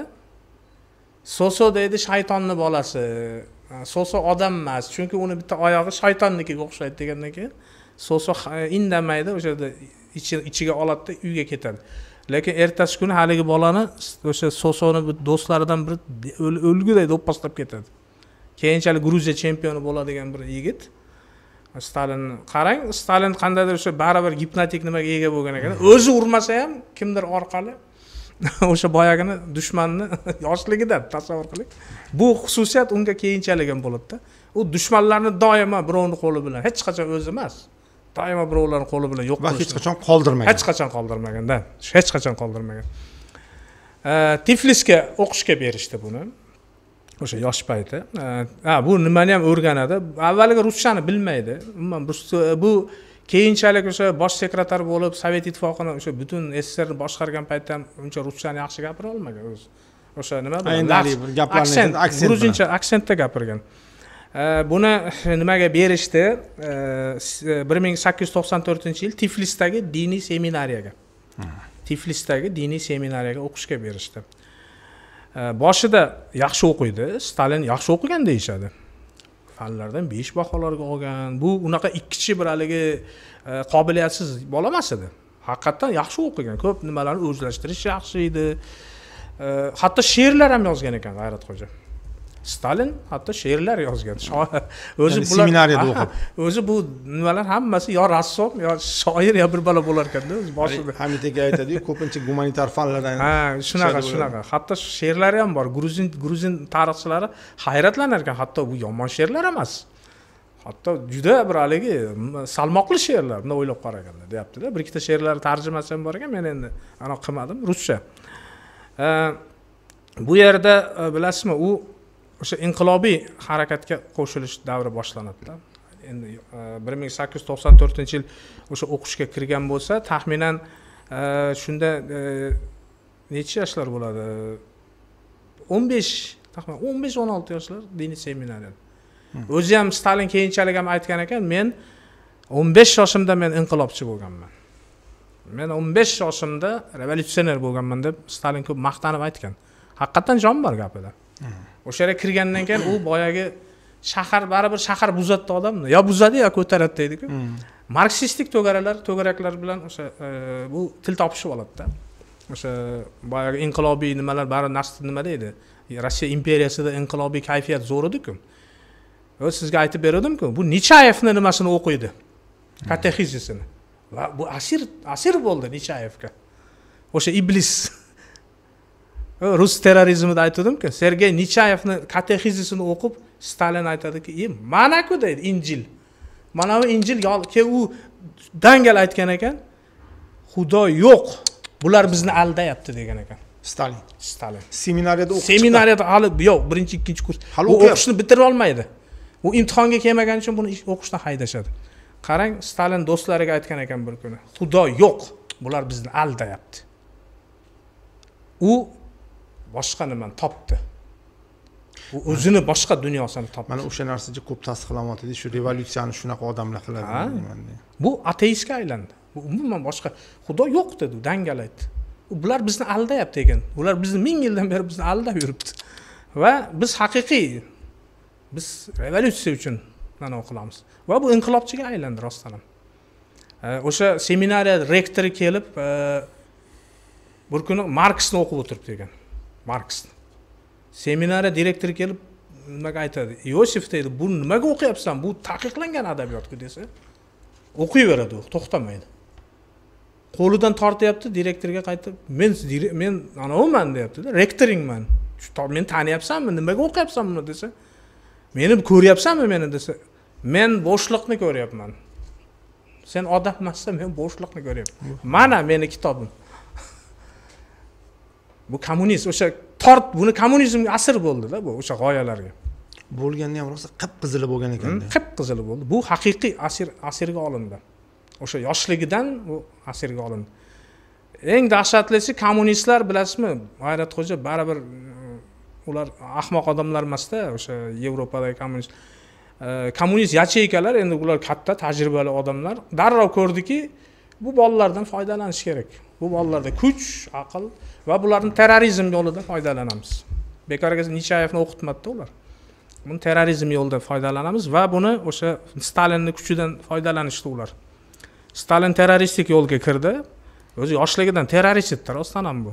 Soso deydi shaytonning bolasi. Soso odam emas, chunki uni bitta oyog'i shaytonnikiga o'xshaydi degandan keyin Soso indamaydi, o'sha yerda ichiga oladi-da, uyga ketadi. Lekin ertasi kuni haligi bolani o'sha Sosoni do'stlaridan biri o'lguday do'pposlab ketadi. Keyinchalik Gruziya chempioni bo'ladigan bir yigit. Stalin qarang, Stalin qandaydir o'sha baribir gipnotik nimaga ega bo'lgan ekan. O'zi urmasa ham kimdir orqali o'sha boyagini dushmanni yoshligidan tasavvur qiling. Bu xususiyat unga keyinchalik ham bo'ladi-da. U dushmanlarni doimo birovning qo'li bilan, hech qachon o'zi emas, doimo birovlarning qo'li bilan yo'q qilishni, hech qachon qoldirmagan. Hech qachon qoldirmagan-da. Hech qachon qoldirmagan. Tiflisga o'qishga berishdi buni. O'sha yosh payti. Ha, bu nimani ham o'rganadi. Avvaliga ruschani bilmaydi. Umuman bu keyinchalik o'sha bosh sekretar bo'lib, Sovet ittifoqini o'sha butun S S R ni boshqargan paytda ham uncha ruschani yaxshi gapira olmagan o'zi. O'sha nima bilan aksent, gruzincha aksentda gapirgan. Buni nimaga berishdi? bir ming sakkiz yuz to'qson to'rtinchi yil Tiflisdagi diniy seminariyaga. Tiflisdagi diniy seminariyaga o'qishga berishdi. Boshida yaxshi o'qiydi, Stalin yaxshi o'qigan deyshadi. Fanlardan besh baholarga olgan. Bu unaqa ikkichi bir haligi qobiliyatsiz bola emas edi. Haqiqatan yaxshi o'qigan, ko'p nimalarni o'zlashtirish yaxshi edi. Hatto she'rlar ham yozgan ekan G'ayratxo'ja. Stalin hatto she'rlar yozgan. O'zi bular seminariyada o'qib. O'zi bu nimalar hammasi yo rassom, yo shoir, yo bir balo bo'lar ekanda o'zi boshida. Hamid aka aytadi-ku, ko'pincha gumanitar fanlardan. Ha, shunaqa, shunaqa. Hatto she'rlari ham bor. Gruzin Gruzin tarixchilari hayratlanar ekan, hatto bu yomon she'rlar emas. Hatto juda bir haligi salmoqli she'rlar, buni o'ylab qaraganda, deyapti-da. Bir ikkita she'rlar tarjimasi ham bor ekan, men endi ana qilmadim, ruscha. Bu yerda bilasizmi, u o'sha inqilobiy harakatga qo'shilish davri boshlanadi-da. Endi bir ming sakkiz yuz to'qson to'rtinchi yil o'sha o'qishga kirgan bo'lsa, taxminan shunda necha yoshlar bo'ladi? o'n besh, taxminan o'n besh o'n olti yoshlar diniy seminariyada. O'zi ham Stalin keyinchalik ham aytgan ekan, men o'n besh yoshimda men inqilobchi bo'lganman. Men o'n besh yoshimda revolyutsioner bo'lganman deb Stalin ko'p maqtanib aytgan. Haqiqatan jon bor gapida. O'sha yerga kirgandan keyin u boyagi shahar baribir shahar buzatdi odamni. Yo buzadi yo ko'taradi deydi-ku. Marksistik to'garalar, to'garaklar bilan o'sha bu til topishib oladi-da. O'sha boyagi inqilobiy nimalar bari narsa nima deydi? Rossiya imperiyasida inqilobiy kayfiyat zo'r edi-ku. O sizga aytib berdim-ku, bu Nichayevni nimasini o'qiydi. Katexizisini. Va bu asir asir bo'ldi Nichayevga. O'sha iblis. Rus terrorizmida aytdim-ku, Sergey Nichayevni katexizisini o'qib, Stalin aytadiki, "E, mana-ku" deydi, Injil. Mana bu Injil ke u dangal aytgan ekan, Xudo yo'q. Bular bizni aldayapti degan ekan. Stalin. Stalin. Seminariyada o'qib Seminariyada hali yo'q, birinchi, ikkinchi kurs. U o'qishni bitira olmaydi. U imtihonga kelmagan uchun buni o'qishdan haydashadi. Qarang, Stalin do'stlariga aytgan ekan bir kuni. Xudo yo'q. Bular bizni aldayapti. U boshqa nimani topdi. U o'zini boshqa dunyosini topdi. Mana o'sha narsaga ko'p tasdiqlanyapti. Shu revolyutsiyani shunaqa odamlar qiladi deyman. Bu ateistga aylandi. Bu umuman boshqa Xudo yo'q dedi, dangal aytdi. Bular bizni aldayapti ekan. Ular bizni ming yildan beri bizni aldab yuribdi. Va biz haqiqiy biz revolyutsiya uchun mana qilamiz. Va bu inqilobchiga aylandi rostdan ham. O'sha seminariya rektori kelib, bir kuni Marksni o'qib o'tiribdi ekan. Marksni. Seminariya direktori kelib nimaga aytadi? Yosif deydi, "Bu nimaga o'qiyapsan? Bu taqiqlangan adabiyot-ku" desa, o'qiyveradi, to'xtamaydi. Qo'lidan tortyapti, direktorga qaytib, "Men men anoman" deyapti-da, "Rektoringman. Men taniyapsanmi? Nimaga o'qiyapsan buni?" desa, "Meni ko'ryapsanmi meni?" desa, "Men bo'shliqni ko'ryapman. Sen odam emassan, men bo'shliqni ko'ryapman. Mana meni kitobim." Bu kommunist, o'sha tort, buni kommunizmga asir bo'ldi-da, bu o'sha g'oyalarga. Bo'lganda ham rosa qip-qizili bo'lgan ekan-da. Qip-qizili bo'ldi. Bu haqiqiy asir asirga olindi. O'sha yoshligidan u asirga olindi. Eng dahshatlisi kommunistlar bilasizmi? G'ayratxo'ja baribir ular ahmoq odamlar emas-da, o'sha Yevropadagi kommunist. Kommunist yacheykalar, endi ular katta tajribali odamlar darrov ko'rdiki, bu bolalardan foydalanish kerak. Bu bolalarda kuch, aql va bularni terrorizm yo'lida foydalanamiz. Bekorga Nichayevni o'qitmadi ular. Buni terrorizm yo'lida foydalanamiz va buni o'sha Stalinning kuchidan foydalanishdi ular. Stalin terroristik yo'lga kirdi. O'zi yoshligidan terrorist edi, rostdan ham bu.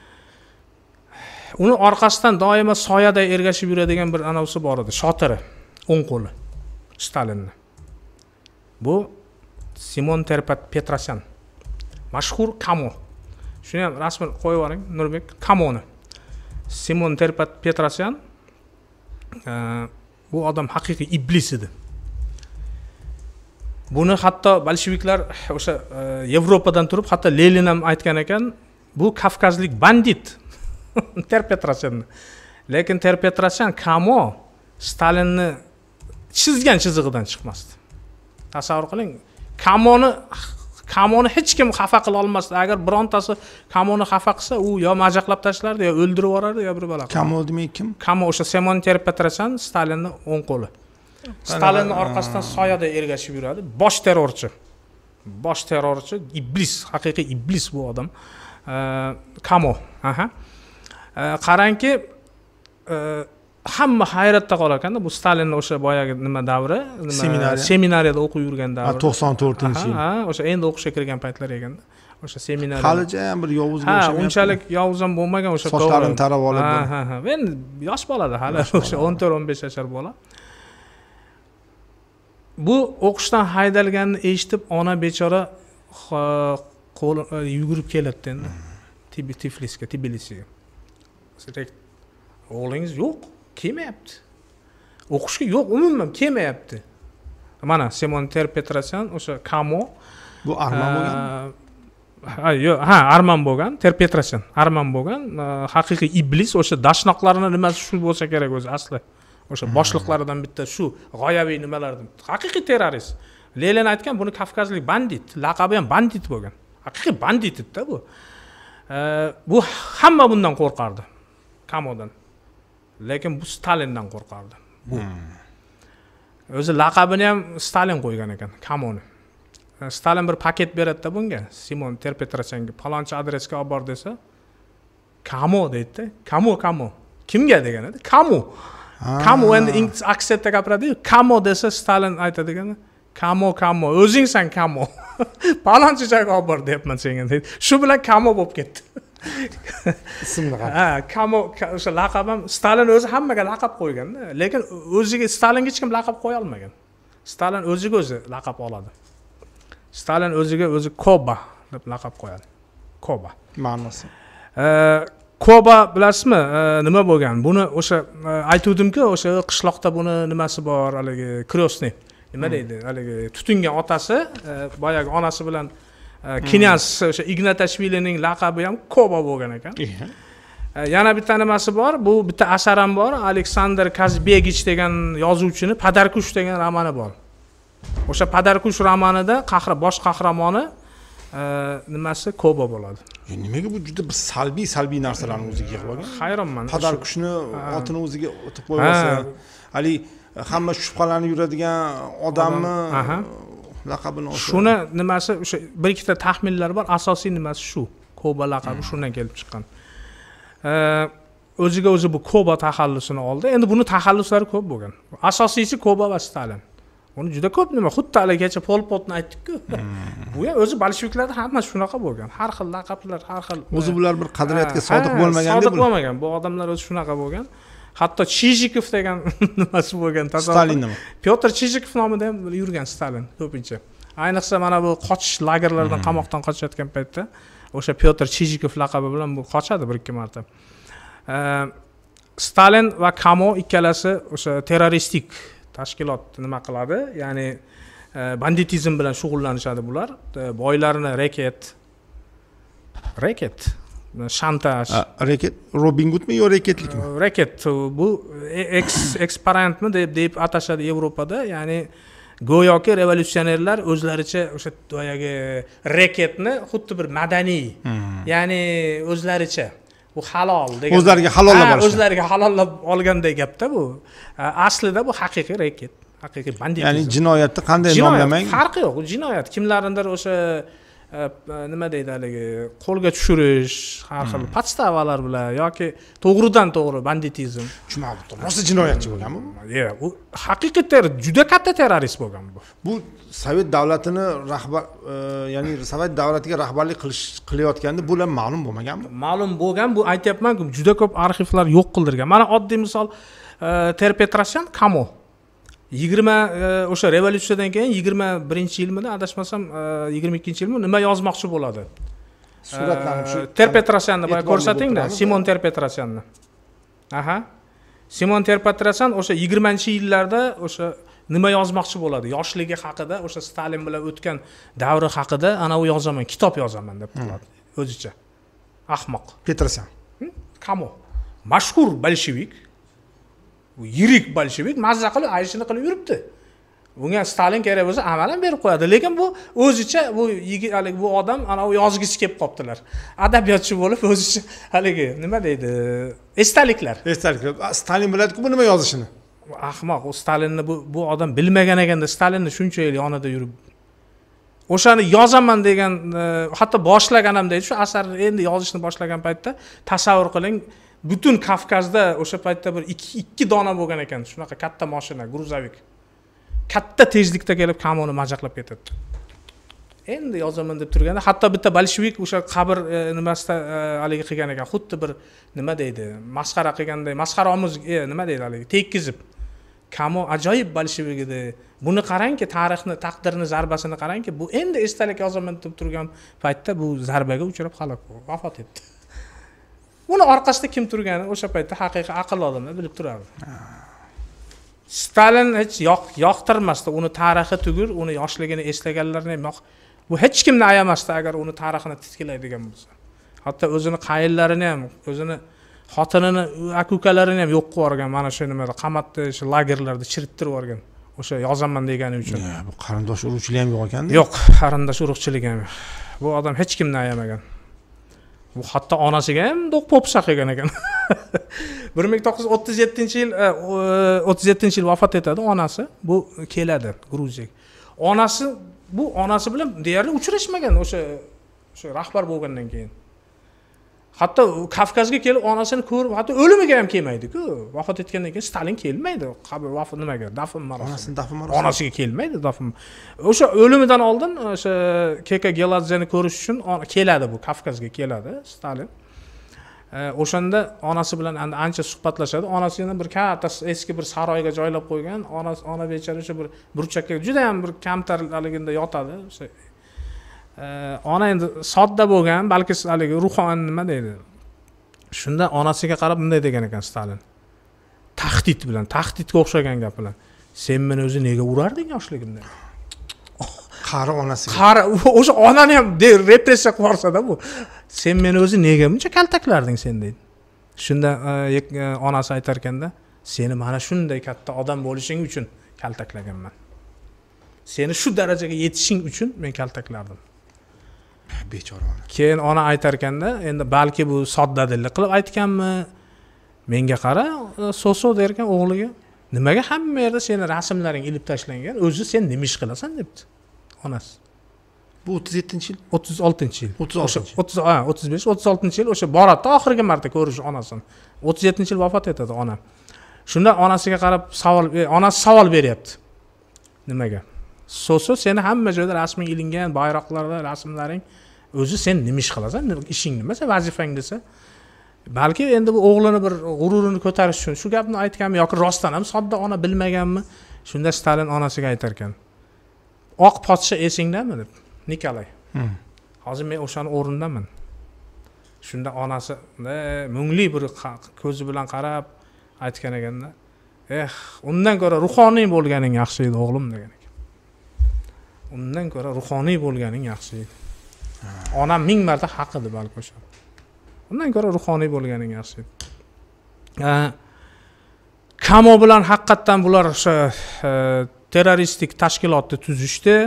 Uni orqasidan doimo soyada ergashib yuradigan bir anavsi bor edi, shotiri, o'ng qo'li Stalinni. Bu Simon Petrosyan. Mashhur Kamo. Shuni ham rasmini qo'yib yuboring, Nurbek, Kamoni. Simon Petrosyan bu odam haqiqiy iblis edi. Buni hatto bolsheviklar o'sha Yevropadan turib, hatto Lenin ham aytgan ekan, bu Kavkazlik bandit. Petrosyan. Lekin Petrosyan Kamo Stalinni chizgan chizig'idan chiqmasdi. Tasavvur qiling, Kamoni Kamoni hech kim xafa qila olmasdi. Agar birontasi Kamoni xafa qilsa, u yo majaqlab tashlardi, yo o'ldirib yuborardi, yo bir balo. Kamo demak kim? Kamo o'sha Simon Petrosyan, Stalinning o'ng qo'li. Stalinning orqasidan soyada ergashib yuradi. Bosh terrorchi. Bosh terrorchi, iblis, haqiqiy iblis bu odam. Kamo, aha. Qarangki, hamma hayratda qolar ekanda, bu Stalinning o'sha boyagi nima davri, nima seminariyada o'qib yurgan davri. to'qson to'rtinchi yil. Ha, o'sha endi o'qishga kirgan paytlar ekanda. O'sha seminariya. Halicha ham bir yovuzga o'xshamayapti. Ha, unchalik yovuz ham bo'lmagan o'sha. Sochlarini tarab olib. Ha, ha, ha. Endi yosh bolada hali o'sha o'n to'rt o'n besh yashar bola. Bu o'qishdan haydalganini eshitib, ona bechora qo'l yugurib keladi endi. Tiflisga, Tbilisiga. O'g'lingiz yo'q, kelmayapti. O'qishga yo'q, umuman kelmayapti. Mana Simon Petrosyan, o'sha Kamo, bu arman bo'lgan. Ha, yo'q, ha, arman bo'lgan, Petrosyan, arman bo'lgan, haqiqiy iblis, o'sha dashnoqlarning nimasi shu bo'lsa kerak o'zi asli. O'sha boshliqlaridan bitta shu g'oyaviy nimalardan. Haqiqiy terrorist. Lenin aytgan, buni Kavkazlik bandit, laqabi ham bandit bo'lgan. Haqiqiy bandit edi bu. Bu hamma bundan qo'rqardi. Kamodan. Lekin bu Stalindan qo'rqardi. Bu. O'zi laqabini ham Stalin qo'ygan ekan, Kamoni. Stalin bir paket beradi bunga, Simon Terpetrosyanga palonchi adresga olib bor desa, kamo deydi-da. Kamo, kamo. Kimga degan edi? Kamo. Kamo endi ingliz aksentda gapiradi-yu. Kamo desa Stalin aytadigan, kamo, kamo, o'zingsan kamo. Palonchi joyga olib bor deyapman senga deydi. Shu bilan kamo bo'lib ketdi. Ismni qara. Ha, kamo o'sha laqab ham Stalin o'zi hammaga laqab qo'ygan-da, lekin o'ziga Stalinga hech kim laqab qo'ya olmagan. Stalin o'ziga o'zi laqab oladi. Stalin o'ziga o'zi Koba deb laqab qo'yadi. Koba. Ma'nosi. Koba bilasizmi, nima bo'lgan? Buni o'sha aytuvdimki, o'sha qishloqda buni nimasi bor, haligi krestniy. Nima deydi? Haligi tutingan otasi, boyagi onasi bilan knyaz o'sha Ignatashvilining laqabi ham Koba bo'lgan ekan. Yana bitta nimasi bor, bu bitta asar ham bor, Aleksandr Kazbegich degan yozuvchini Padarkush degan romani bor. O'sha Padarkush romanida qahra bosh qahramoni nimasi Koba bo'ladi. Nimaga bu juda bir salbiy salbiy narsalarni o'ziga yig'ib olgan? Hayronman. Padarkushni otini o'ziga o'tib qo'ysa, hali hamma shubhalanib yuradigan odamni laqabini olsa. Shuni nimasi o'sha bir ikkita taxminlar bor, asosiy nimasi shu. Koba laqabi shundan kelib chiqqan. O'ziga o'zi bu Koba taxallusini oldi. Endi buni taxalluslari ko'p bo'lgan. Asosiysi Koba va Stalin. Uni juda ko'p nima, xuddi haligacha Pol Potni aytdik-ku. Bu ham o'zi bolsheviklarda hamma shunaqa bo'lgan. Har xil laqablar, har xil. O'zi bular bir qadriyatga sodiq bo'lmagan deb. Sodiq bo'lmagan. Bu odamlar o'zi shunaqa bo'lgan. Hatto Chizhikov degan nimasi bo'lgan. Stalin nima? Pyotr Chizhikov nomida ham yurgan Stalin ko'pincha. Ayniqsa mana bu qochish lagerlardan, qamoqdan qochayotgan paytda o'sha Pyotr Chizhikov laqabi bilan bu qochadi bir ikki marta. Stalin va Kamo ikkalasi o'sha terroristik tashkilot nima qiladi? Ya'ni banditizm bilan shug'ullanishadi bular. Boylarni reket reket shantaj. Reket Robin Hoodmi yo reketlikmi? Reket bu ex eksparentmi deb deb atashadi Yevropada. Ya'ni go'yoki revolyutsionerlar o'zlaricha o'sha boyagi reketni xuddi bir madaniy, ya'ni o'zlaricha bu halol degan. O'zlariga halollab olishadi. O'zlariga halollab olganday gapda bu. Aslida bu haqiqiy reket, haqiqiy banditizm. Ya'ni jinoyatni qanday nomlamang? Farqi yo'q, jinoyat. Kimlarnidir o'sha nima deydi haligi qo'lga tushirish, har xil podstavalar bilan yoki to'g'ridan to'g'ri banditizm. Tushunmadim. Rosa jinoyatchi bo'lganmi? Yo'q, u haqiqiy juda katta terrorist bo'lgan bu. Bu Sovet davlatini rahbar, ya'ni Sovet davlatiga rahbarlik qilish qilayotganda bular ma'lum bo'lmaganmi? Ma'lum bo'lgan, bu aytayapman-ku, juda ko'p arxivlar yo'q qildirgan. Mana oddiy misol Terpetrosyan Kamo yigirma o'sha revolyutsiyadan keyin yigirma birinchi yilmida adashmasam yigirma ikkinchi yilmi nima yozmoqchi bo'ladi. Suratlarni shu Terpetrosyanni boya ko'rsating-da, Simon Terpetrosyanni. Aha. Simon Terpetrosyan o'sha yigirmanchi yillarda o'sha nima yozmoqchi bo'ladi? Yoshligi haqida, o'sha Stalin bilan o'tgan davri haqida ana u yozaman, kitob yozaman deb qiladi o'zicha. Ahmoq. Petrosyan. Kamo. Mashhur bolshevik. Bu yirik bolshevik mazza qilib, ayishini qilib yuribdi. Bunga Stalin kerak bo'lsa amalan berib qo'yadi, lekin bu o'zicha bu yigit haligi bu odam ana u yozgisi kelib qoptilar. Adabiyotchi bo'lib o'zicha haligi nima deydi? Estaliklar. Estaliklar. Stalin biladi-ku bu nima yozishini. Ahmoq, u Stalinni bu bu odam bilmagan ekanda Stalinni shuncha yil yonida yurib o'shani yozaman degan, hatto boshlaganam deydi, shu asarni endi yozishni boshlagan paytda tasavvur qiling, butun Kavkazda o'sha paytda bir ikki dona bo'lgan ekan, shunaqa katta mashina, gruzavik. Katta tezlikda kelib Kamoni majaqlab ketadi. Endi yozaman deb turganda, hatto bitta bolshevik o'sha qabr nimasida haligi qilgan ekan, xuddi bir nima deydi, masxara qilganday, masxaramiz nima deydi haligi, tekkizib. Kamo ajoyib bolshevik edi. Buni qarangki, tarixni, taqdirni zarbasini qarangki, bu endi esdalik yozaman deb turgan paytda bu zarbaga uchrab halok bo'ldi, vafot etdi. Buni orqasida kim turgani o'sha paytda haqiqiy aql odamlar bilib turardi. Stalin hech yoqtirmasdi uni tarixi tugul, uni yoshligini eslaganlarni ham yoq. Bu hech kimni ayamasdi agar uni tarixini titkiladigan bo'lsa. Hatto o'zini qayinlarini ham, o'zini xotinini, aka-ukalarini ham yo'q qilib yuborgan, mana shu nimada qamatda, shu lagerlarda chirittirib yuborgan. O'sha yozaman degani uchun. Bu qarindosh urug'chilik ham yo'q ekanda? Yo'q, qarindosh urug'chilik ham yo'q. Bu odam hech kimni ayamagan. Bu hatto onasiga ham do'q popsa qilgan ekan. bir ming to'qqiz yuz o'ttiz yettinchi yil o'ttiz yettinchi yil vafot etadi onasi. Bu keladi Gruziyaga. Onasi bu onasi bilan deyarli uchrashmagan o'sha o'sha rahbar bo'lgandan keyin. Hatto Kavkazga kelib onasini ko'rib, hatto o'limiga ham kelmaydi-ku. Vafot etgandan keyin Stalin kelmaydi. Qabr vafot nimaga? Dafn marosimi. Onasini dafn marosimi. Onasiga kelmaydi dafn. O'sha o'limidan oldin o'sha Keka Geladzeni ko'rish uchun keladi bu, Kavkazga keladi Stalin. O'shanda onasi bilan ancha suhbatlashadi. Onasini bir katta eski bir saroyga joylab qo'ygan. Onasi ona bechara o'sha bir burchakka juda ham bir kamtarligida yotadi. O'sha ona endi sodda bo'lgan, balki haligi ruhoniy nima deydi. Shunda onasiga qarab bunday degan ekan Stalin. Tahdid bilan, tahdidga o'xshagan gap bilan. Sen meni o'zi nega urarding yoshligimda? Qari onasiga. Qari o'sha onani ham repressiya qilsa-da bu. Sen meni o'zi nega buncha kaltaklarding sen deydi. Shunda onasi aytar ekanda, seni mana shunday katta odam bo'lishing uchun kaltaklaganman. Seni shu darajaga yetishing uchun men kaltaklardim. Bechora ona. Keyin ona aytar ekanda, endi balki bu soddadillik qilib aytganmi? Menga qara, so'so der ekan o'g'liga. Nimaga hamma yerda seni rasmlaring ilib tashlangan? O'zi sen nima ish qilasan debdi. Onasi. Bu o'ttiz yettinchi yil, o'ttiz oltinchi yil. o'ttiz oltinchi. o'ttiz ha, o'ttiz besh, o'ttiz oltinchi yil o'sha boradi oxirgi marta ko'rish onasini. o'ttiz yettinchi yil vafot etadi ona. Shunda onasiga qarab savol, onasi savol beryapti. Nimaga? So'so seni hamma joyda rasming ilingan, bayroqlarda rasmlaring, o'zi sen nima ish qilasan? Ishing nima? Vazifang desa, balki endi bu o'g'lini bir g'ururini ko'tarish uchun shu gapni aytganmi yoki rostdan ham sodda ona bilmaganmi? Shunda Stalin onasiga aytar ekan. Oq podsha esingdami deb. Nikolay. Hozir men o'shani o'rindaman. Shunda onasi mungli bir ko'zi bilan qarab aytgan ekanda, "Eh, undan ko'ra ruhoniy bo'lganing yaxshi edi o'g'lim" degan ekan. Undan ko'ra ruhoniy bo'lganing yaxshi edi. Onam ming marta haq edi balki o'sha. Undan ko'ra ruhoniy bo'lganing yaxshi edi. Kamo bilan haqiqatan bular o'sha terroristik tashkilotni tuzishdi.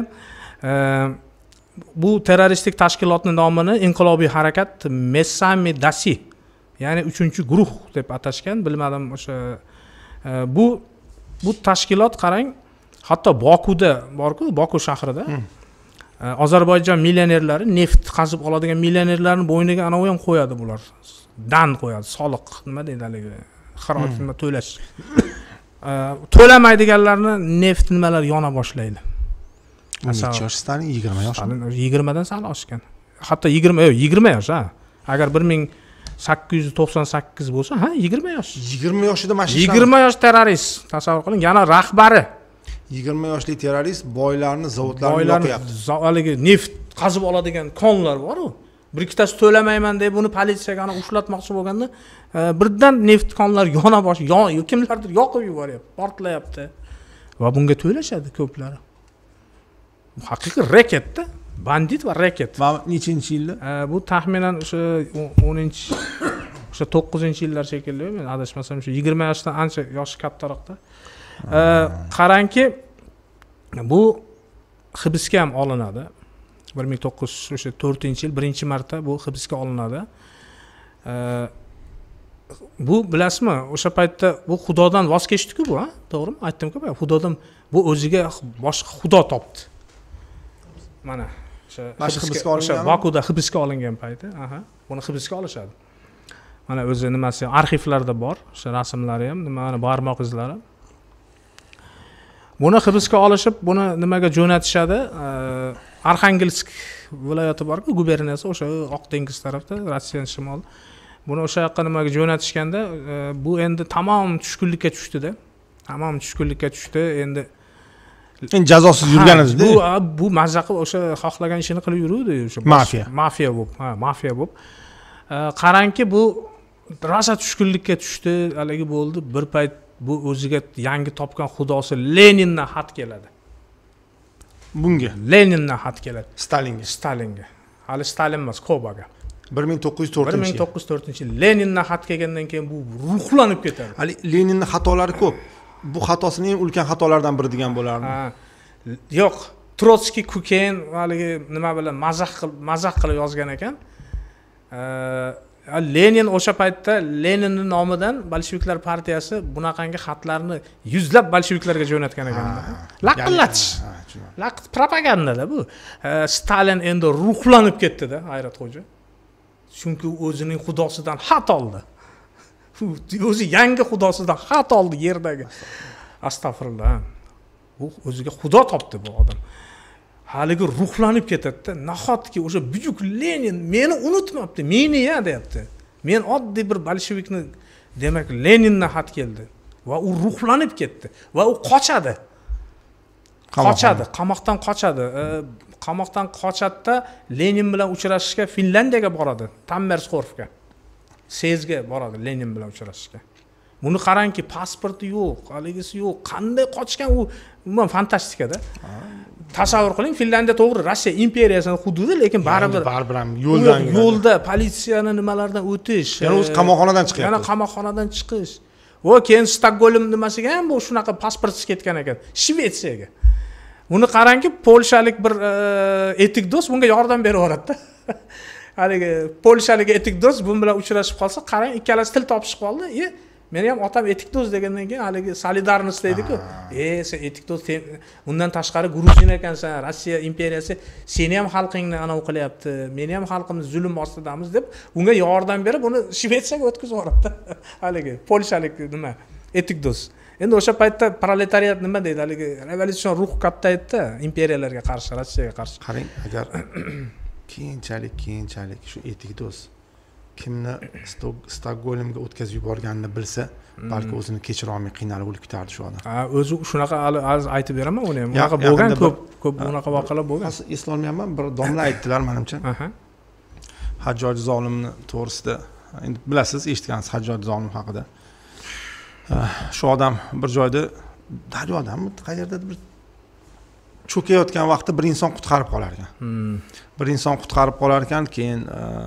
Bu terroristik tashkilotning nomini Inqilobiy harakat Messami Dasi, ya'ni uchinchi guruh deb atashgan, bilmadim o'sha bu bu tashkilot qarang, hatto Bokuda bor-ku, Boku shahrida. Ozarbayjon millionerlari neft qazib oladigan millionerlarning bo'yniga ana u ham qo'yadi bular. Dan qo'yadi, soliq, nima deydi haligi, xarajatni to'lash. To'lamaydiganlarni neft nimalar yona boshlaydi. Necha yosh Stalin? yigirma yosh. Stalin yigirma dan sal oshgan. Hatto yigirma, yo'q, yigirma yosh ha. Agar bir ming sakkiz yuz to'qson sakkiz bo'lsa, ha, yigirma yosh. yigirma yoshida mashina. yigirma yosh terrorist. Tasavvur qiling, yana rahbari. yigirma yoshli terrorist boylarni, zavodlarni yoqyapti. Haligi neft qazib oladigan konlar bor-ku. Bir ikkitasi to'lamayman deb buni politsiyaga ana ushlatmoqchi bo'lganda, birdan neft konlar yona bosh, kimlardir yoqib yuboryapti, portlayapti. Va bunga to'lashadi ko'plari. Bu haqiqiy reketda, bandit va reket. Va nechinchi yilda? Bu taxminan o'sha o'ninchi o'sha to'qqizinchi yillar shekilli, men adashmasam o'sha yigirma yoshdan ancha yoshi kattaroqda. Qarangki, bu hibsga ham olinadi. bir ming to'qqiz yuz to'rtinchi yil birinchi marta bu hibsga olinadi. Bu bilasizmi, o'sha paytda bu Xudodan voz kechdi-ku bu, ha? To'g'rimi? Aytdim-ku, Xudodan bu o'ziga boshqa xudo topdi. Mana o'sha hibsga o'sha Bokuda hibsga olingan payti, aha, buni hibsga olishadi. Mana o'zi nimasi arxivlarda bor, o'sha rasmlari ham, mana barmoq izlari. Buni hibsga olishib, buni nimaga jo'natishadi? Arxangelsk viloyati bor-ku, guberniyasi o'sha Oq dengiz tarafda, Rossiya shimoli. Buni o'sha yoqqa nimaga jo'natishganda, bu endi tamom tushkunlikka tushdi-da. Tamom tushkunlikka tushdi. Endi endi jazosiz yurgan edi. Bu bu mazza qilib o'sha xohlagan ishini qilib yuruvdi, o'sha mafiya. Mafiya bo'lib, ha, mafiya bo'lib. Qarangki, bu rosa tushkunlikka tushdi, haligi bo'ldi. Bir payt bu o'ziga yangi topgan xudosi Lenindan xat keladi. Bunga Lenindan xat keladi. Stalinga. Stalinga. Hali Stalin emas, Kobaga. bir ming to'qqiz yuz to'rtinchi bir ming to'qqiz yuz to'rtinchi yil Lenindan xat kelgandan keyin bu ruhlanib ketadi. Hali Leninning xatolari ko'p. Bu xatosining eng ulkan xatolardan biri degan bo'lardi. Ha. Yo'q, Trotskiy keyin haligi nima bilan mazax qilib, mazax qilib yozgan ekan. Lenin o'sha paytda Leninning nomidan Bolsheviklar partiyasi bunaqangi xatlarni yuzlab bolsheviklarga jo'natgan ekanda. Laqillatish. Laqit propagandada bu. Stalin endi ruhlanib ketdi-da, Hayratxo'ja. Chunki o'zining xudosidan xat oldi. O'zi yangi xudosidan xat oldi yerdagi. Astag'firullah. Bu o'ziga xudo topdi bu odam. Haligi ruhlanib ketadi-da. Nahotki o'sha buyuk Lenin meni unutmabdi, meni ya deyapti. Men oddiy bir bolshevikni, demak Lenindan xat keldi va u ruhlanib ketdi va u qochadi. Qochadi, qamoqdan qochadi. Qamoqdan qochadida Lenin bilan uchrashishga Finlandiyaga boradi, Tammerskorfga. Sezga boradi Lenin bilan uchrashishga. Buni qarangki, pasporti yo'q, haligisi yo'q. Qanday qochgan u umuman fantastikada. Tasavvur qiling, Finlandiya to'g'ri Rossiya imperiyasining hududi, lekin baribir baribir ham yo'ldan yo'lda politsiyani nimalardan o'tish, yana o'zi qamoqxonadan chiqyapti. Yana qamoqxonadan chiqish. Va keyin Stokgolm nimasiga ham bu shunaqa pasportsiz ketgan ekan, Shvetsiyaga. Buni qarangki, polshalik bir etik do'st bunga yordam berib yuboradi-da. Haligi polshalik etik do'st bu bilan uchrashib qolsa, qarang, ikkalasi til topishib qoldi. E, meni ham otam etik do'st degandan keyin haligi solidarnost deydi-ku. E, sen etik do'st, undan tashqari Gruzin ekansan, Rossiya imperiyasi seni ham xalqingni anav qilyapti, meni ham xalqimiz zulm ostidamiz deb unga yordam berib, uni Shvetsiyaga o'tkazib yuboradi. Haligi polshalik nima? Etik do'st. Endi o'sha paytda proletariat nima deydi? Haligi revolyusion ruh katta edi, imperiyalarga qarshi, Rossiyaga qarshi. Qarang, agar keyinchalik, keyinchalik shu etik do'st kimni Stokgolmga o'tkazib yuborganini bilsa, balki o'zini kechira olmay qiynalib o'lib ketardi shu odam. Ha, o'zi shunaqa hozir aytib beraman, uni ham. Unaqa bo'lgan, ko'p ko'p unaqa voqealar bo'lgan. Eslolmayapman, bir domla aytdilar menimcha. Hajjoj Zolimni to'g'risida. Endi bilasiz, eshitgansiz Hajjoj Zolim haqida. Shu odam bir joyda daryodami, qayerdadir bir cho'kayotgan vaqtda bir inson qutqarib qolar ekan. Bir inson qutqarib qolar ekan, keyin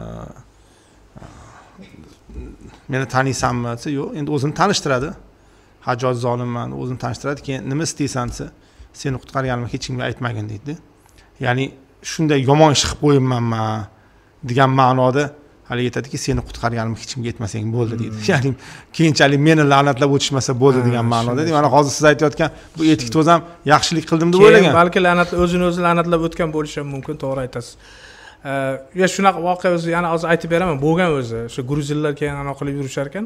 meni taniysanmi desa, yo'q, endi o'zini tanishtiradi. Hajjoj Zolimman, o'zini tanishtiradi, keyin nima istaysan desa, seni qutqarganimni hech kimga aytmagin deydi. Ya'ni shunday yomon ish qilib qo'yibmanmi degan ma'noda hali aytadiki, seni qutqarganimni hech kimga aytmasang bo'ldi deydi. Ya'ni keyinchalik meni la'natlab o'tishmasa bo'ldi degan ma'noda. Mana hozir siz aytayotgan bu etik to'z ham yaxshilik qildim deb o'ylagan. Balki la'natla o'zini o'zi la'natlab o'tgan bo'lishi ham mumkin, to'g'ri aytasiz. Ya shunaqa voqea o'zi, yana hozir aytib beraman, bo'lgan o'zi. O'sha gruzinlar keyin anaqa qilib yurishar ekan.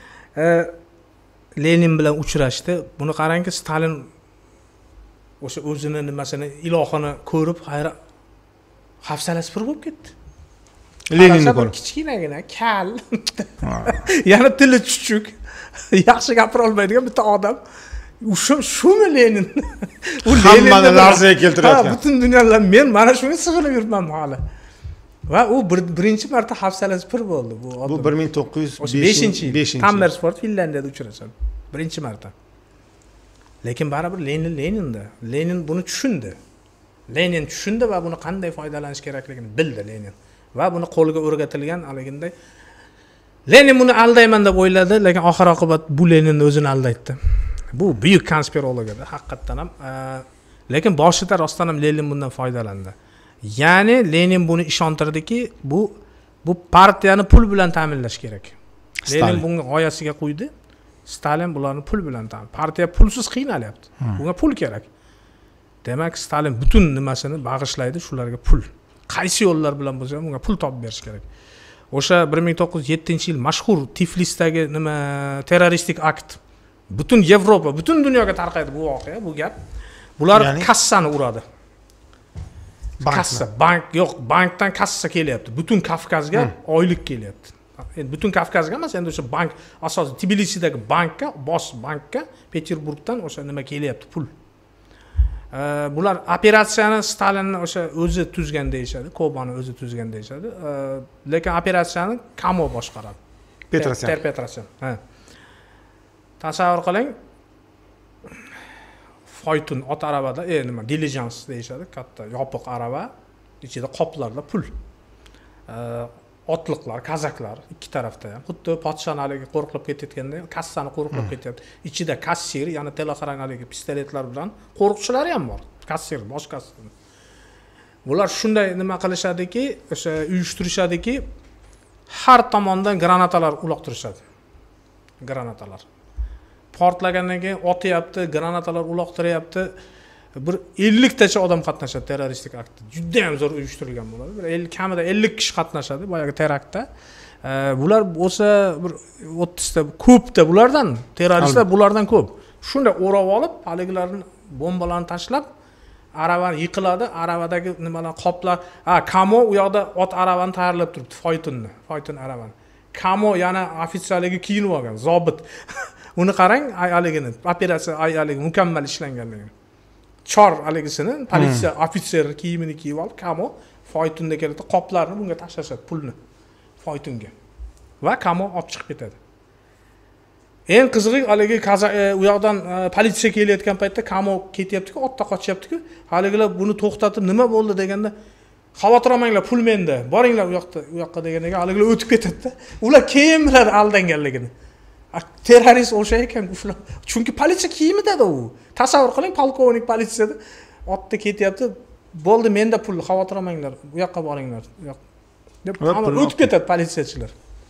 Lenin bilan uchrashdi. Buni qarangki, Stalin o'sha o'zini nimasini, ilohini ko'rib, hayra hafsalasi pir bo'lib ketdi. Leninni ko'rib kichkinagina, kal. Yana tili chuchuk. Yaxshi gapira olmaydigan bitta odam. Shu shumi Lenin? U hammani larzaga keltirayotgan. Ha, butun dunyolar men mana shunga sig'inib yuribman hali. Va u birinchi marta hafsalasi pir bo'ldi bu odam. Bu bir ming to'qqiz yuz beshinchi yil. Tammersford, Finlandiyada uchrashadi. Birinchi marta. Lekin baribir Lenin Leninda. Lenin buni tushundi. Lenin tushundi va buni qanday foydalanish kerakligini bildi Lenin. Va buni qo'lga o'rgatilgan haliginday. Lenin buni aldayman deb o'yladi, lekin oxir oqibat bu Leninni o'zini aldaydi. Bu buyuk konspirologiyada haqiqatan ham, lekin boshida rostdan ham Lenin bundan foydalandi. Ya'ni Lenin buni ishontirdiki, bu bu partiyani pul bilan ta'minlash kerak. Lenin bunga g'oyasiga qo'ydi. Stalin bularni pul bilan ta'min. Partiya pulsiz qiynalyapti. Bunga pul kerak. Demak, Stalin butun nimasini bag'ishlaydi shularga pul. Qaysi yo'llar bilan bo'lsa ham unga pul topib berish kerak. O'sha bir ming to'qqiz yuz yettinchi yil mashhur Tiflisdagi nima terroristik akt butun Yevropa, butun dunyoga tarqaydi bu voqea, bu gap. Bular kassani uradi. Kassa, bank yo'q, bankdan kassa kelyapti. Butun Kavkazga oylik kelyapti. Endi butun Kavkazga emas, endi o'sha bank asosan Tbilisidagi bankka, bosh bankka Peterburgdan o'sha nima kelyapti, pul. Bular operatsiyani Stalinni o'sha o'zi tuzgan deyshadi, Kobani o'zi tuzgan deyshadi. Lekin operatsiyani Kamo boshqaradi. Petrosyan. Petrosyan. Ha. Tasavvur qiling. Foytun ot arabada, e nima, diligence deyshadi, katta yopiq araba, ichida qoplarda pul. Otliqlar, kazaklar ikki tarafda ham. Xuddi podshohning haligi qo'rqib ketayotganda, kassani qo'rqib ketyapti. Ichida kassir, ya'ni teleqarang haligi pistoletlar bilan qo'rquvchilari ham bor. Kassir, bosh kassir. Bular shunday nima qilishadiki, o'sha uyushtirishadiki, har tomondan granatalar uloqtirishadi. Granatalar. Portlagandan keyin otyapti, granatalar uloqtiryapti. Bir ellik tacha odam qatnashadi terroristik aktda. Juda ham zo'r uyushtirilgan bo'ladi. Bir ellik kamida ellik kishi qatnashadi boyagi teraktda. Bular bo'lsa bir o'ttiz ta ko'pda bulardan, terroristlar bulardan ko'p. Shunda o'rab olib, haligilarni bombalarni tashlab, aravani yiqiladi, aravadagi nimalar qoplar, ha, kamo u yoqda ot aravani tayyorlab turibdi, foytunni, foytun aravani. Kamo yana ofitsiyaliga kiyinib olgan, zobit. Uni qarang, ayaligini, operatsiya ayaligi mukammal ishlanganligini. Chor aligisini politsiya ofitseri kiyimini kiyib olib, kamo foytunda keladi, qoplarni bunga tashlashadi, pulni foytunga. Va kamo olib chiqib ketadi. Eng qizig'i haligi u yoqdan politsiya kelayotgan paytda kamo ketyapti-ku, otda qochyapti-ku. Haligilar buni to'xtatib, nima bo'ldi deganda, xavotir olmanglar, pul menda, boringlar u yoqda, u yoqqa deganiga haligilar o'tib ketadi-da. Ular keyin biladi aldanganligini. Terrorist o'sha ekan ular. Chunki politsiya kiyimida-da u. Tasavvur qiling, polkovnik politsiyada otda ketyapti. Bo'ldi, menda pul, xavotir olmanglar, u yoqqa boringlar. U yoq. Deb o'tib ketadi politsiyachilar.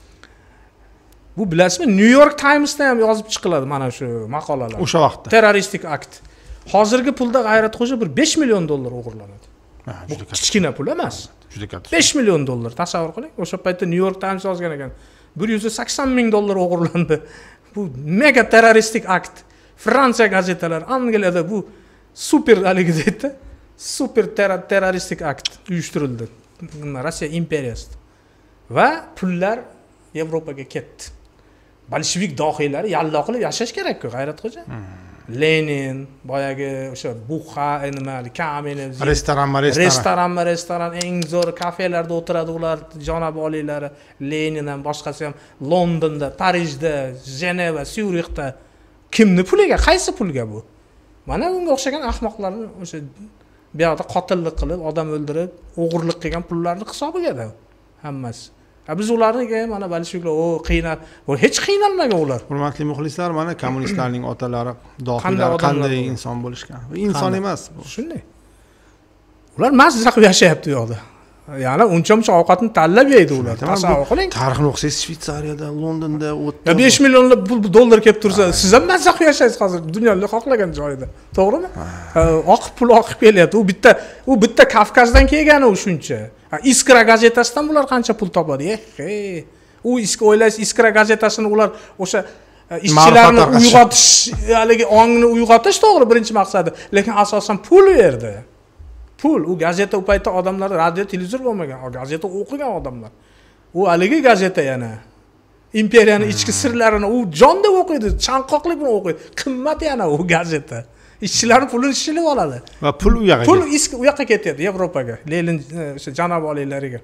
Bu bilasizmi, New York Times'da ham yozib chiqiladi mana shu maqolalar. O'sha vaqtda. Terroristik akt. Hozirgi pulda G'ayratxo'ja bir besh million dollar o'g'irlanadi. Ha, juda katta. Kichkina pul emas. Juda katta. besh million dollar tasavvur qiling. O'sha paytda New York Times yozgan ekan. bir yuz sakson ming dollar o'g'irlandi. Bu mega terroristik akt. Fransiya gazetalari, Angliyada bu super haligi deydi. Super terroristik akt uyushtirildi. Rossiya imperiyasida. Va pullar Yevropaga ketdi. Bolshevik dohiylari yallo qilib yashash kerak-ku, G'ayratxo'ja. Lenin, boyagi o'sha Buxa, nimali, Kamenev, restoran, restoran. Restoran, restoran, eng zo'r kafelarda o'tiradi ular, janob oliylari, Lenin ham, boshqasi ham Londonda, Parijda, Jeneva, Syurixda. Kimni puliga, qaysi pulga bu? Mana bunga o'xshagan ahmoqlarni o'sha bu yoqda qotillik qilib, odam o'ldirib, o'g'irlik qilgan pullarni hisobiga-da hammasi. Biz ularniga mana bolsheviklar o qiynal, o hech qiynalmagan ular. Hurmatli muxlislar, mana kommunistlarning otalari, dohiylar qanday inson bo'lishgan. Inson emas bu. Shunday. Ular mazza qilib yashayapti u yoqda. Ya'ni uncha-muncha ovqatni tanlab yeydi ular. Tasavvur qiling. Tarixni o'qsangiz, Shvetsariyada, Londonda o'tdi. besh millionlab dollar kelib tursa, siz ham mazza qilib yashaysiz hozir dunyoning xohlagan joyida. To'g'rimi? Oqib pul oqib kelyapti. U bitta, u bitta Kavkazdan kelgani u shuncha. Iskra gazetasidan bular qancha pul topadi? Eh, u isk o'ylaysiz, Iskra gazetasini ular o'sha ishchilarni uyg'otish, haligi ongni uyg'otish to'g'ri birinchi maqsadi, lekin asosan pul yerdi. Pul, u gazeta u paytda odamlar radio, televizor bo'lmagan, gazeta o'qigan odamlar. U haligi gazeta yana imperiyaning ichki sirlarini u jonda o'qiydi, chanqoqlik bilan o'qiydi. Qimmat yana u gazeta. Ishchilarning pulini ishilib oladi. Va pul u yoqqa. Pul u yoqqa ketyapti, Yevropaga, Lenin o'sha janob oliylariga.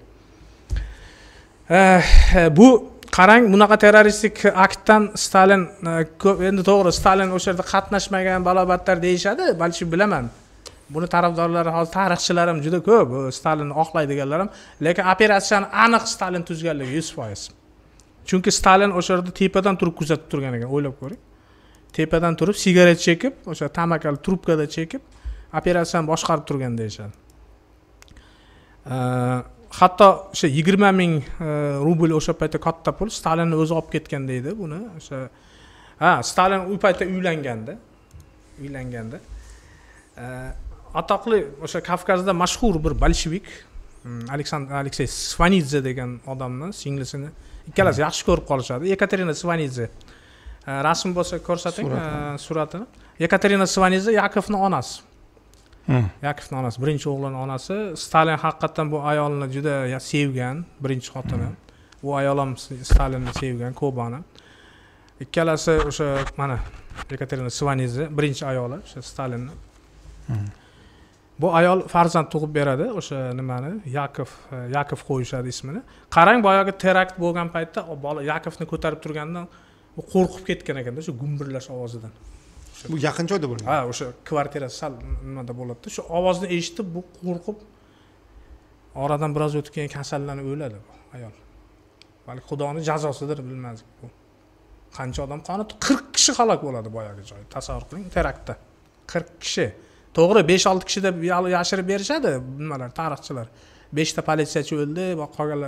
Bu qarang, bunaqa terroristik aktdan Stalin ko'p, endi to'g'ri, Stalin o'sha yerda qatnashmagan balobatlar deyishadi, balki bilaman. Buni tarafdorlari, hozir tarixchilar ham juda ko'p, Stalinni oqlaydiganlar ham, lekin operatsiyani aniq Stalin tuzganligi yuz foiz. Chunki Stalin o'sha yerda tepadan turib kuzatib turgan ekan, o'ylab ko'ring. Tepadan turib sigaret chekib, o'sha tamakali trubkada chekib, operatsiyani boshqarib turgan deyishadi. Hatto o'sha yigirma ming rubl o'sha paytda katta pul Stalinni o'zi olib ketgan deydi buni. O'sha ha, Stalin u paytda uylanganda, uylanganda. Atoqli o'sha Kavkazda mashhur bir bolshevik Aleksandr Aleksey Svanidze degan odamni singlisini ikkalasi yaxshi ko'rib qolishadi. Yekaterina Svanidze. Rasm bo'lsa ko'rsating suratini. Yekaterina Svanidze Yakovning onasi. Yakovning onasi, birinchi o'g'lining onasi. Stalin haqiqatan bu ayolni juda sevgan, birinchi xotini. Bu ayol ham Stalinni sevgan, Kobani. Ikkalasi o'sha mana Yekaterina Svanidze, birinchi ayoli o'sha Stalinni. Bu ayol farzand tug'ib beradi, o'sha nimani, Yakov, Yakov qo'yishadi ismini. Qarang, boyagi terakt bo'lgan paytda bola Yakovni ko'tarib turgandan u qo'rqib ketgan ekanda, o'sha gumburlash ovozidan. Bu yaqin joyda bo'lgan. Ha, o'sha kvartira sal nimada bo'ladi. Shu ovozni eshitib, bu qo'rqib oradan biroz o'tib keyin kasallanib o'ladi bu ayol. Balki Xudoning jazosidir, bilmadik bu. Qancha odam qoni, qirq kishi halok bo'ladi boyagi joyda. Tasavvur qiling, teraktda. qirq kishi. To'g'ri, besh olti kishi deb yashirib berishadi nimalar, tarixchilar. besh ta politsiyachi o'ldi, qolganlar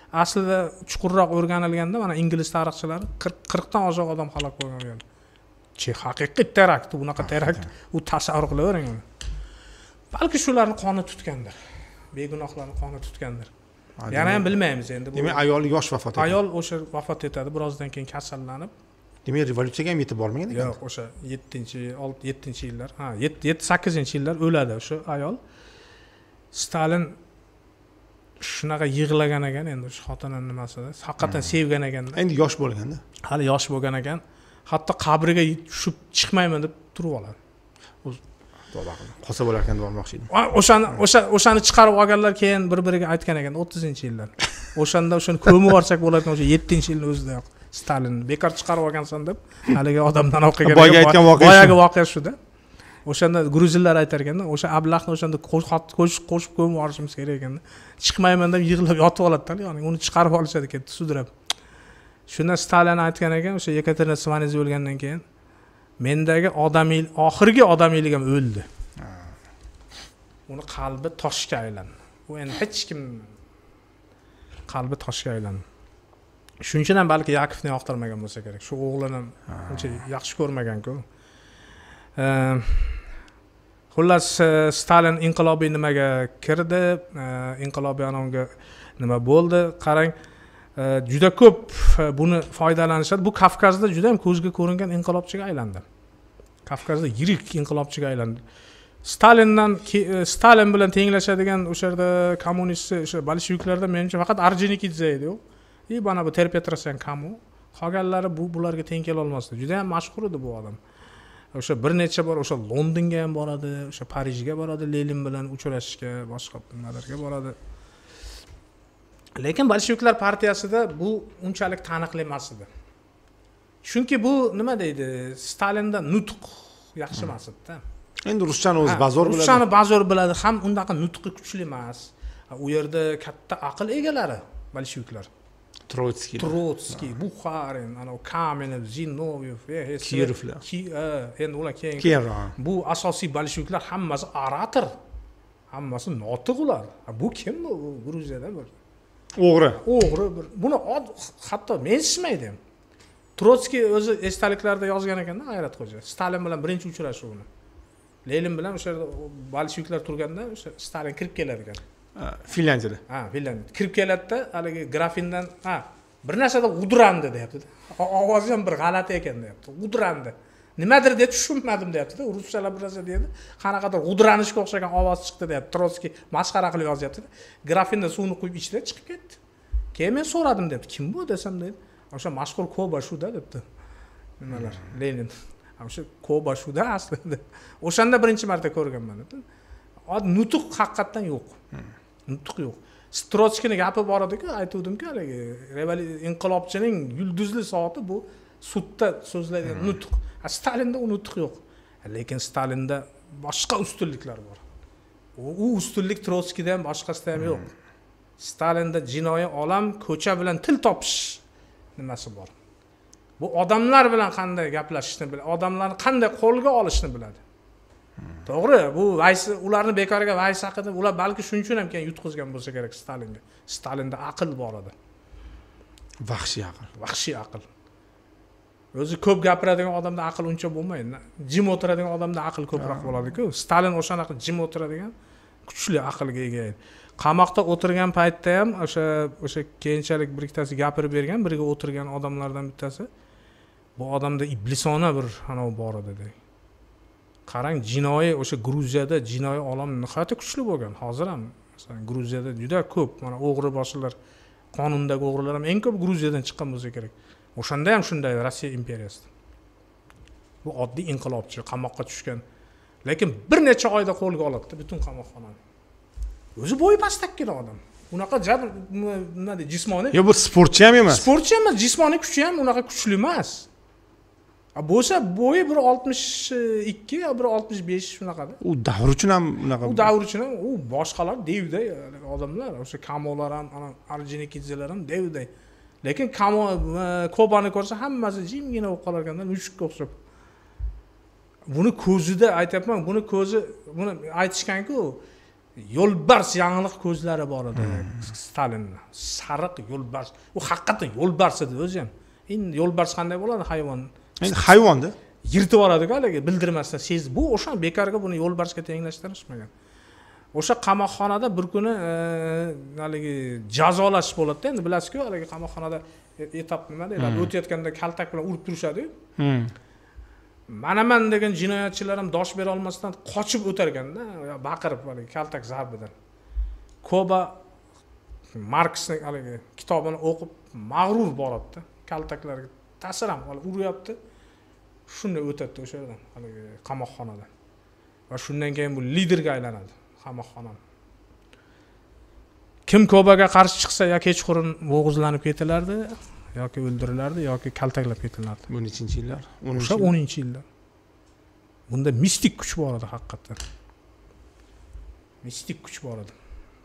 aslida chuqurroq o'rganilganda mana ingliz tarixchilari qirq dan oshiq odam halok bo'lgan. Che, haqiqiy terakt, bunaqa terakt u tasavvur qilavering uni. Balki shularni qoni tutgandir. Begunohlarni qoni tutgandir. Yana ham bilmaymiz endi. Demak, ayol yosh vafot etdi. Ayol o'sha vafot etadi, birozdan keyin kasallanib. Demak, revolyutsiyaga ham yetib bormagan ekan. Yo'q, o'sha yettinchi, yettinchi yillar, ha, yetti sakkizinchi yillar o'ladi o'sha ayol. Stalin shunaqa yig'lagan ekan endi o'sha xotinning nimasida, haqiqatan sevgan ekan. Endi yosh bo'lganda. Hali yosh bo'lgan ekan. Hatto qabriga tushib chiqmayman deb turib oladi. Qosa bo'lar ekan bormoqchi edim. O'shani o'sha o'shani chiqarib olganlar keyin bir-biriga aytgan ekan o'ttizinchi yillar. O'shanda o'shani ko'mib yuborsak bo'ladigan o'sha yettinchi yilning o'zida Stalin bekor chiqarib olgansan deb haligi odamdan o'qigan. Boyagi aytgan voqea. Boyagi voqea shuda. O'shanda gruzinlar aytar ekanda, o'sha ablahni o'shanda qo'shib qo'shib ko'mib yuborishimiz kerak ekanda. Chiqmayman deb yig'lab yotib oladi-da, ya'ni uni chiqarib olishadi ekan, sudrab. Shunda Stalin aytgan ekan, o'sha Yekaterina Simonidze o'lgandan keyin mendagi odamiy oxirgi odamiyligim o'ldi. Uni qalbi toshga aylandi. U endi hech kim qalbi toshga aylandi. Shuningdan ham balki Yakovni yoqtirmagan bo'lsa kerak. Shu o'g'lini uncha yaxshi ko'rmagan-ku. Xullas Stalin inqilobiy nimaga kirdi? Inqilobiy anonga nima bo'ldi? Qarang, juda ko'p buni foydalanishadi. Bu Kavkazda juda ham ko'zga ko'ringan inqilobchiga aylandi. Kavkazda yirik inqilobchiga aylandi. Stalindan Stalin bilan tenglashadigan o'sha yerda kommunist o'sha bolsheviklarda menimcha faqat Orjonikidze edi-ku. И mana bu Ter-Petrosyan kamu. Qolganlari bu bularga teng kela olmasdi. Juda ham mashhur edi bu odam. O'sha bir necha bor o'sha Londonga ham boradi, o'sha Parijga boradi, Lenin bilan uchrashishga, boshqa nimalarga boradi. Lekin bolsheviklar partiyasida bu unchalik taniqli emas edi. Chunki bu nima deydi? Stalinda nutq yaxshi emas edi-da. Endi ruschani o'zi bazor biladi. Ruschani bazor biladi, ham undaqa nutqi kuchli emas. U yerda katta aql egalari bolsheviklar. Trotsky, Trotsky, Bukharin, ana Kamenev, Zinoviev, Kirovlar. Ki, endi ular keyin. Bu asosiy bolsheviklar hammasi orator. Hammasi notiq ular. Bu kim bu Gruziyada bir? O'g'ri. O'g'ri bir. Buni hatto mensimaydi ham. Trotsky o'zi esdaliklarda yozgan ekanda, G'ayratxo'ja. Stalin bilan birinchi uchrashuvini. Lenin bilan o'sha yerda bolsheviklar turganda o'sha Stalin kirib keladi ekan. Finlandiyada. Ha, Finlandiya. Kirib keladi-da, haligi grafindan, ha, bir narsada udrandi deyapti-da. Ovozi ham bir g'alati ekan deyapti. Udrandi. Nimadir deb tushunmadim deyapti-da. Ruschalab bir narsa deydi. Qanaqadir udranishga o'xshagan ovoz chiqdi deyapti. Trotsky masxara qilib yozyapti-da. Grafinda suvni quyib ichdi, chiqib ketdi. Keyin men so'radim deyapti. Kim bu desam deydi. O'sha mashhur Koba shuda debdi. Nimalar? Lenin. O'sha Koba shuda aslida. O'shanda birinchi marta ko'rganman dedi. Nutq haqiqatan yo'q. Nutq yo'q. Trotskyning gapi bor edi-ku, aytuvdim-ku, haligi inqilobchining yulduzli soati bu sudda so'zlaydigan nutq. Stalinda u nutq yo'q. Lekin Stalinda boshqa ustunliklar bor. U ustunlik Trotskiyda ham boshqasida ham yo'q. Stalinda jinoiy olam, ko'cha bilan til topish nimasi bor. Bu odamlar bilan qanday gaplashishni biladi, odamlarni qanday qo'lga olishni biladi. To'g'ri, bu vaysi ularni bekoriga vays haqida ular balki shuning uchun ham keyin yutqizgan bo'lsa kerak Stalinga. Stalinda aql bor edi. Vahshiy aql. Vahshiy aql. O'zi ko'p gapiradigan odamda aql uncha bo'lmaydi. Jim o'tiradigan odamda aql ko'proq bo'ladi-ku. Stalin o'shanaqa jim o'tiradigan kuchli aqlga ega edi. Qamoqda o'tirgan paytda ham o'sha o'sha keyinchalik bir ikkitasi gapirib bergan, biriga o'tirgan odamlardan bittasi bu odamda iblisona bir anov bor edi dedi. Qarang, jinoiy o'sha Gruziyada jinoiy olam nihoyatda kuchli bo'lgan. Hozir ham masalan Gruziyada juda ko'p mana o'g'ri boshlar, qonundagi o'g'rilar ham eng ko'p Gruziyadan chiqqan bo'lsa kerak. O'shanda ham shunday Rossiya imperiyasida. Bu oddiy inqilobchi, qamoqqa tushgan. Lekin bir necha oyda qo'lga oladi butun qamoqxonani. O'zi bo'yi pastakkina odam. Unaqa jabr nima deydi, jismoniy. Yo, bu sportchi ham emas. Sportchi emas, jismoniy kuchi ham unaqa kuchli emas. Bo'lsa bo'yi bir oltmish ikki yo bir oltmish besh shunaqada. U davr uchun ham unaqa. U davr uchun ham u boshqalar devday odamlar, o'sha Kamolar ham, ana Orjonikidzelar ham devday. Lekin Kamo Kobani ko'rsa hammasi jimgina bo'lib qolar ekanda, mushukka o'xshab. Buni ko'zida aytayapman, buni ko'zi, buni aytishgan-ku, yo'lbars yangilik ko'zlari bor edi Stalinning. Sariq yo'lbars. U haqiqatan yo'lbars edi o'zi ham. Endi yo'lbars qanday bo'ladi hayvon? Endi hayvonda yirtib oladi-ku haligi bildirmasdan sez. Bu o'sha bekarga buni yo'lbarsga tenglashtirishmagan. O'sha qamoqxonada bir kuni haligi jazolash bo'ladi-da. Endi bilasiz-ku, haligi qamoqxonada etap nima deyiladi? O'tayotganda kaltak bilan urib turishadi-ku. Manaman degan jinoyatchilar ham dosh bera olmasdan qochib o'tar ekanda, baqirib haligi kaltak zarbidan. Koba Marksning haligi kitobini o'qib mag'rur boradi-da. Kaltaklarga ta'sir ham uryapti. Shunday o'tadi o'sha yerdan, haligi qamoqxonada. Va shundan keyin bu liderga aylanadi qamoqxonaning. Kim Kobaga qarshi chiqsa ya kechqurun bo'g'izlanib ketilardi, yoki o'ldirilardi, yoki kaltaklab ketilardi. Bu nechinchi yillar? O'sha o'ninchi yillar. Bunda mistik kuch bor edi haqiqatan. Mistik kuch bor edi.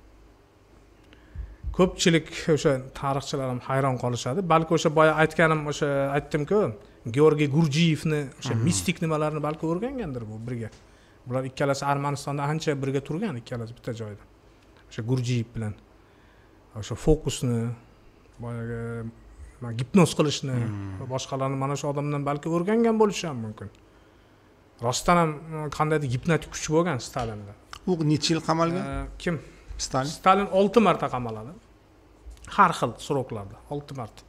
Ko'pchilik o'sha tarixchilar ham hayron qolishadi. Balki o'sha boya aytganim, o'sha aytdim-ku, Georgiy Gurjiyevni o'sha mistik nimalarni balki o'rgangandir bu birga. Bular ikkalasi Armanistonda ancha birga turgan, ikkalasi bitta joyda. O'sha Gurjiyev bilan o'sha fokusni, boyaga gipnoz qilishni va boshqalarni mana shu odamdan balki o'rgangan bo'lishi ham mumkin. Rostdan ham qandaydir gipnotik kuch bo'lgan Stalinda. U necha yil qamalgan? Kim? Stalin. Stalin olti marta qamaladi. Har xil suroklarda olti marta.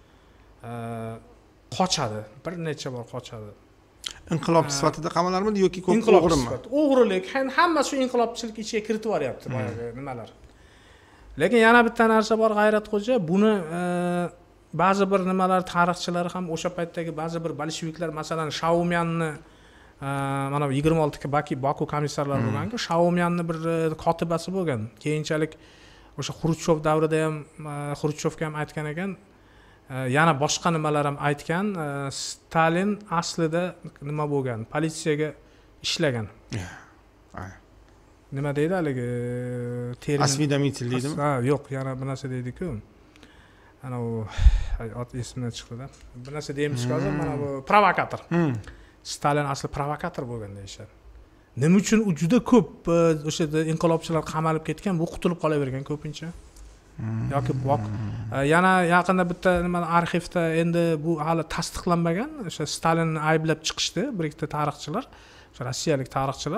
Qochadi, bir necha bor qochadi. Inqilob sifatida qamalarmidi yoki ko'p o'g'rimi? O'g'rilik, hammasi shu inqilobchilik ichiga kiritib yuryapti boyaga nimalar. Lekin yana bitta narsa bor G'ayratxo'ja, buni ba'zi bir nimalar tarixchilar ham o'sha paytdagi ba'zi bir bolsheviklar, masalan, Shaumyanni mana yigirma olti Baku Baku komissarlar bo'lgan-ku, Shaumyanni bir kotibasi bo'lgan. Keyinchalik o'sha Xrushchev davrida ham Xrushchevga ham aytgan ekan, yana boshqa nimalar ham aytgan. Stalin aslida nima bo'lgan? Politsiyaga ishlagan. Nima deydi haligi termin? Осведомитель deydimi? Ha, yo'q, yana bir narsa deydi-ku. Ana u ot esimdan chiqdi-da. Bir narsa deymiz hozir, mana bu provokator. Stalin asli provokator bo'lgan deyishadi. Nima uchun u juda ko'p o'sha inqilobchilar qamalib ketgan, bu qutulib qolavergan ko'pincha. Yoki bok. Yana yaqinda bitta nima arxivda endi bu hali tasdiqlanmagan, o'sha Stalinni ayblab chiqishdi bir ikkita tarixchilar, o'sha rossiyalik tarixchilar.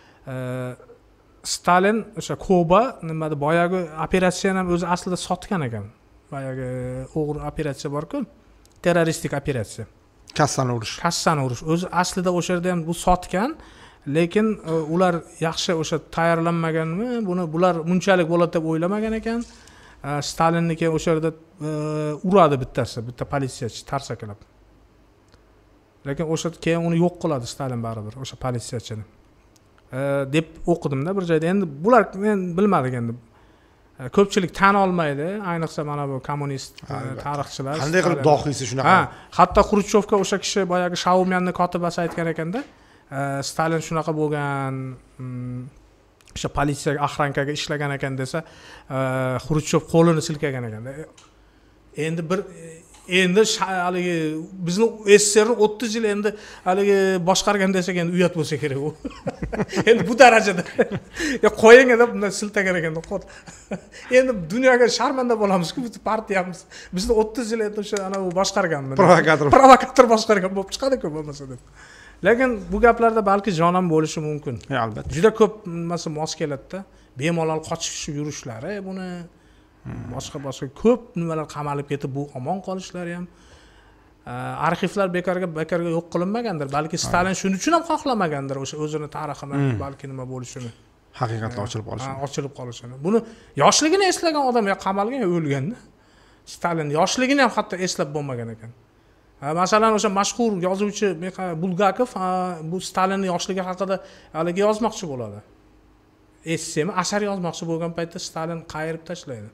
Stalin o'sha Koba nimada boyagi operatsiyani ham o'zi aslida sotgan ekan. Boyagi o'g'ri operatsiya bor-ku, terroristik operatsiya. Kassani urish. Kassani urish. O'zi aslida o'sha yerda ham bu sotgan, lekin ular yaxshi o'sha tayyorlanmaganmi, buni bular bunchalik bo'ladi deb o'ylamagan ekan. Stalinniki o'sha yerda uradi bittasi, bitta politsiyachi tarsakalab. Lekin o'sha keyin uni yo'q qiladi Stalin baribir, o'sha politsiyachini. deb o'qidim-da bir joyda. Endi bular men bilmadik endi. Ko'pchilik tan olmaydi, ayniqsa mana bu kommunist tarixchilar. Qanday qilib dohiysi shunaqa? Ha, hatto Xrushchevga o'sha kishi boyagi Shaumyanni kotibasi aytgan ekanda, Stalin shunaqa bo'lgan, o'sha politsiyaga, axrankaga ishlagan ekan desa, Xrushchev qo'lini silkagan ekanda. Endi bir endi haligi bizni S S R o'ttiz yil endi haligi boshqargan desak endi uyat bo'lsa kerak u. Endi bu darajada. Ya qo'ying deb bundan siltagan ekan. Endi dunyoga sharmanda bo'lamiz-ku biz partiyamiz. Bizni o'ttiz yil endi o'sha ana u boshqarganmi? Provokator. Provokator boshqargan bo'lib chiqadi-ku bo'lmasa deb. Lekin bu gaplarda balki jonam bo'lishi mumkin. Ha, albatta. Juda ko'p nimasi mos keladi-da. Bemalol qochish yurishlari, buni boshqa boshqa ko'p nimalar qamalib ketib bu omon qolishlari ham arxivlar bekorga bekorga yo'q qilinmagandir. Balki Stalin shuning uchun ham xohlamagandir o'sha o'zini tarixini balki nima bo'lishini. Haqiqatlar ochilib qolishini. Ha, ochilib qolishini. Buni yoshligini eslagan odam ya qamalgan ya o'lgan. Stalin yoshligini ham hatto eslab bo'lmagan ekan. Masalan, o'sha mashhur yozuvchi Bulgakov bu Stalinning yoshligi haqida haligi yozmoqchi bo'ladi. Essemi, asar yozmoqchi bo'lgan paytda Stalin qayirib tashlaydi.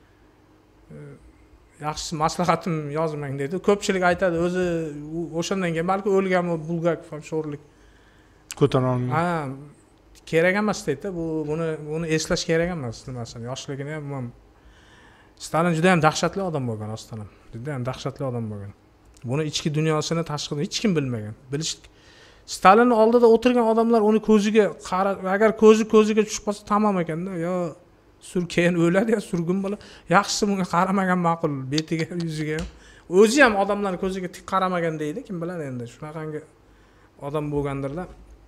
Yaxshi maslahatim yozmang dedi. Ko'pchilik aytadi, o'zi o'shandan keyin balki o'lganmi Bulgakov ham sho'rlik ko'tara olmaydi. Ha, kerak emas deydi. Bu buni buni eslash kerak emas nimasini, yoshligini ham. Stalin juda ham dahshatli odam bo'lgan rostdan ham. Juda ham dahshatli odam bo'lgan. Buni ichki dunyosini tashqida hech kim bilmagan. Bilish Stalinning oldida o'tirgan odamlar uni ko'ziga qarab, agar ko'zi ko'ziga tushib qolsa tamom ekanda, yo sur keyin o'ladi ya surgun bo'ladi. Yaxshisi bunga qaramagan ma'qul, betiga, yuziga. O'zi ham odamlar ko'ziga tik qaramagan deydi, kim biladi endi shunaqangi odam bo'lgandirlar.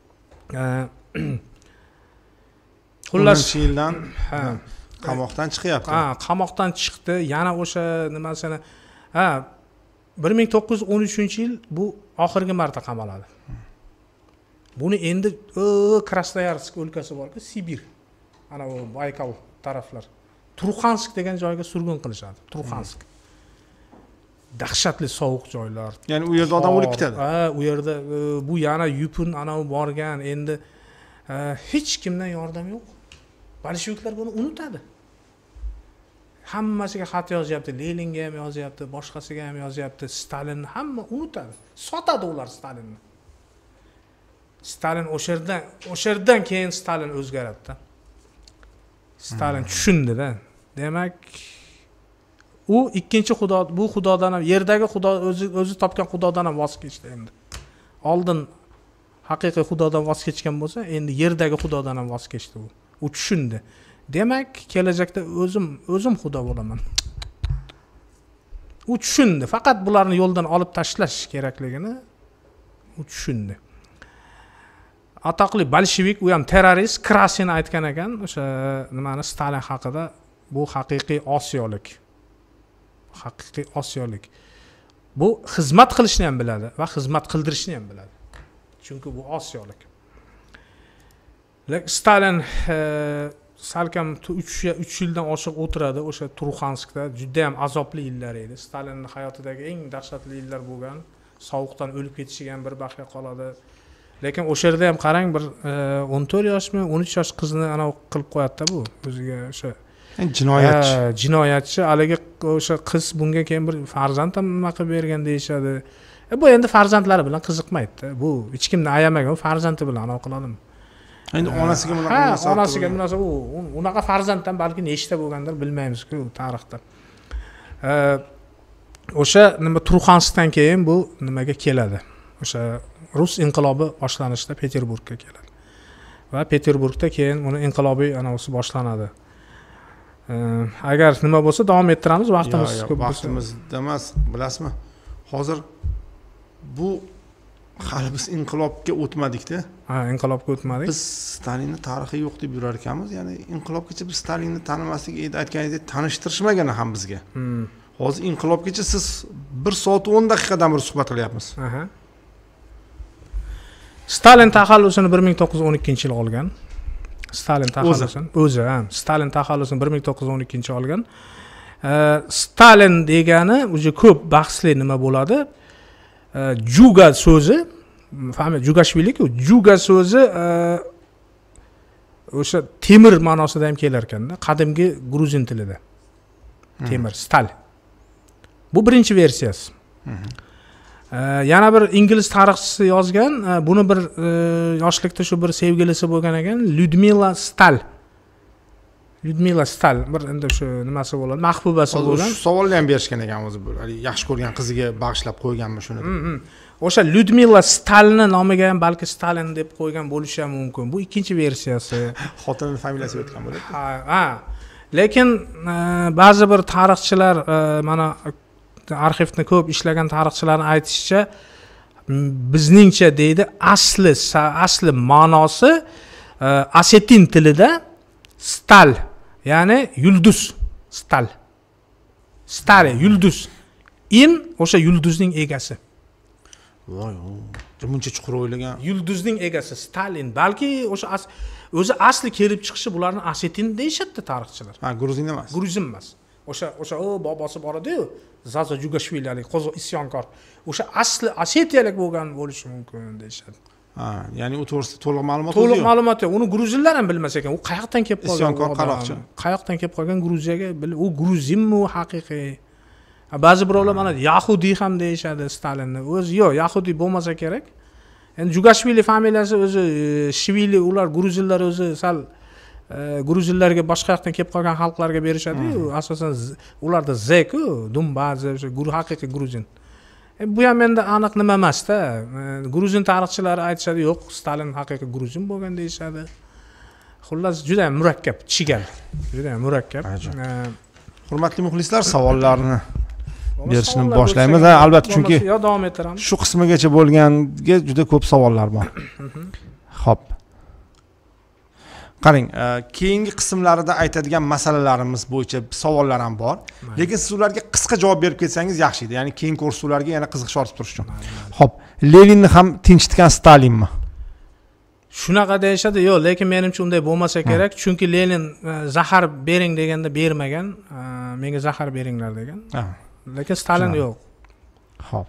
Xullas yildan ha qamoqdan chiqyapti. Ha, qamoqdan chiqdi. Yana o'sha nimasini ha bir ming to'qqiz yuz o'n uchinchi yil bu oxirgi marta qamaladi. Buni endi Krasnoyarsk o'lkasi bor-ku, Sibir. Ana u Baykal taraflar. Turxansk degan joyga surgun qilishadi. Turxansk. Dahshatli sovuq joylar. Ya'ni u yerda odam o'lib ketadi. Ha, u yerda bu yana yupun ana u borgan, endi hech kimdan yordam yo'q. Bolsheviklar buni unutadi. Hammasiga xat yozyapti, Leninga ham yozyapti, boshqasiga ham yozyapti, Stalinni hamma unutadi. Sotadi ular Stalinni. Stalin o'sha yerdan, o'sha yerdan keyin Stalin o'zgaradi-da. Stalin tushundi-da. Demak, u ikkinchi xudo, bu xudodan ham, yerdagi xudo o'zi o'zi topgan xudodan ham voz kechdi endi. Oldin haqiqiy xudodan voz kechgan bo'lsa, endi yerdagi xudodan ham voz kechdi u. U tushundi. Demak, kelajakda o'zim o'zim xudo bo'laman. U tushundi. Faqat bularni yo'ldan olib tashlash kerakligini u tushundi. Atoqli bolshevik, u ham terrorist, Krasin aytgan ekan, o'sha nimani Stalin haqida, bu haqiqiy Osiyolik. Haqiqiy Osiyolik. Bu xizmat qilishni ham biladi va xizmat qildirishni ham biladi. Chunki bu Osiyolik. Stalin salkam uch yildan oshiq o'tiradi o'sha Turxanskda, juda ham azobli yillar edi. Stalinning hayotidagi eng dahshatli yillar bo'lgan. Sovuqdan o'lib ketishiga ham bir baxya qoladi. Lekin o'sha yerda ham qarang, bir o'n to'rt yoshmi, o'n uch yosh qizni ana qilib qo'yadi-da bu o'ziga o'sha jinoyatchi. Jinoyatchi, haligi o'sha qiz bunga keyin bir farzand ham nima qilib bergan deyshadi. E bu endi farzandlari bilan qiziqmaydi-da. Bu hech kimni ayamagan, farzandi bilan anaqa qiladimi? Endi onasiga bunaqa munosabat. Ha, onasiga munosabat u unaqa farzanddan balki nechta bo'lgandir bilmaymiz-ku tarixda. O'sha nima Turxanskdan keyin bu nimaga keladi? O'sha Rus inqilobi boshlanishda Peterburgga keladi. Va Peterburgda keyin uni inqilobiy anavsi boshlanadi. Agar nima bo'lsa davom ettiramiz, vaqtimiz ko'p bo'lsa. Vaqtimizda emas, bilasizmi? Hozir bu hali biz inqilobga o'tmadik-da. Ha, inqilobga o'tmadik. Biz Stalinning tarixi yo'q deb yurar ekanmiz. Ya'ni inqilobgacha biz Stalinni tanimaslik edi, aytganingizdek tanishtirishmagan ham bizga. Hozir inqilobgacha siz bir soat o'n daqiqadan bir suhbat qilyapmiz. Aha. Stalin taxallusini bir ming to'qqiz yuz o'n ikkinchi yil olgan. Stalin taxallusini o'zi ham Stalin taxallusini bir ming to'qqiz yuz o'n ikkinchi yil olgan. Stalin degani o'zi ko'p bahsli nima bo'ladi? Juga so'zi, fahmi Jugashvili-ku, Juga so'zi o'sha temir ma'nosida ham kelar ekanda, qadimgi gruzin tilida. Temir, stal. Bu birinchi versiyasi. Yana bir ingliz tarixchisi yozgan, buni bir yoshlikda shu bir sevgilisi bo'lgan ekan, Lyudmila Stal. Lyudmila Stal bir endi shu nimasi bo'ladi, mahbubasi bo'lgan. Shu savolni ham berishgan ekan o'zi bu. Yaxshi ko'rgan qiziga bag'ishlab qo'yganmi shuni? O'sha Lyudmila Stalni nomiga ham balki Stalin deb qo'ygan bo'lishi ham mumkin. Bu ikkinchi versiyasi. Xotinining familiyasi o'tgan bo'ladi. Ha, ha. Lekin ba'zi bir tarixchilar mana arxivni ko'p ishlagan tarixchilarning aytishicha, bizningcha deydi, asli asli ma'nosi Osetin tilida stal, ya'ni yulduz, stal. Stari yulduz. In o'sha yulduzning egasi. Voy, buncha chuqur o'ylagan. Yulduzning egasi Stalin. Balki o'sha o'zi asli kelib chiqishi bularni Osetin deyshadi tarixchilar. Ha, gruzin emas. Gruzin emas. O'sha o'sha o bobosi bor edi-yu, Zazo Jugashvili, qo'zo isyonkor. O'sha asli osetiyalik bo'lgan bo'lishi mumkin deyshadi. Ha, ya'ni u to'g'risida to'liq ma'lumot yo'q. To'liq ma'lumot yo'q. Uni gruzinlar ham bilmas ekan. U qayoqdan kelib qolgan? Isyonkor qaroqchi. Qayoqdan kelib qolgan Gruziyaga? U gruzinmi u haqiqiy? Ba'zi birovlar mana Yahudi ham deyshadi Stalinni. O'zi yo'q, Yahudi bo'lmasa kerak. Endi Jugashvili familiyasi o'zi Shvili, ular gruzinlar o'zi sal gruzinlarga boshqa yoqdan kelib qolgan xalqlarga berishadi-yu. Asosan ularda Z-ku, Dumbazi, o'sha haqiqiy gruzin. bu ham endi aniq nima emasda. Gruzin tarixchilari aytishadi, yo'q, Stalin haqiqiy gruzin bo'lgan deyishadi. Xullas juda ham murakkab, chigal. Juda ham murakkab. Hurmatli muxlislar, savollarni berishni boshlaymiz. Albatta, chunki yo davom ettiramiz. Shu qismigacha bo'lganga juda ko'p savollar bor. Xo'p. Qarang, keyingi qismlarida aytadigan masalalarimiz bo'yicha savollar ham bor. Lekin siz ularga qisqa javob berib ketsangiz yaxshi edi. Ya'ni keyingi ko'rsatuvlarga yana qiziqish ortib turish uchun. Xo'p, Leninni ham tinchitgan Stalinmi? Shunaqa deyishadi, yo'q, lekin menimcha unday bo'lmasa kerak, chunki Lenin zahar bering deganda bermagan, menga zahar beringlar degan. Lekin Stalin yo'q. Xo'p.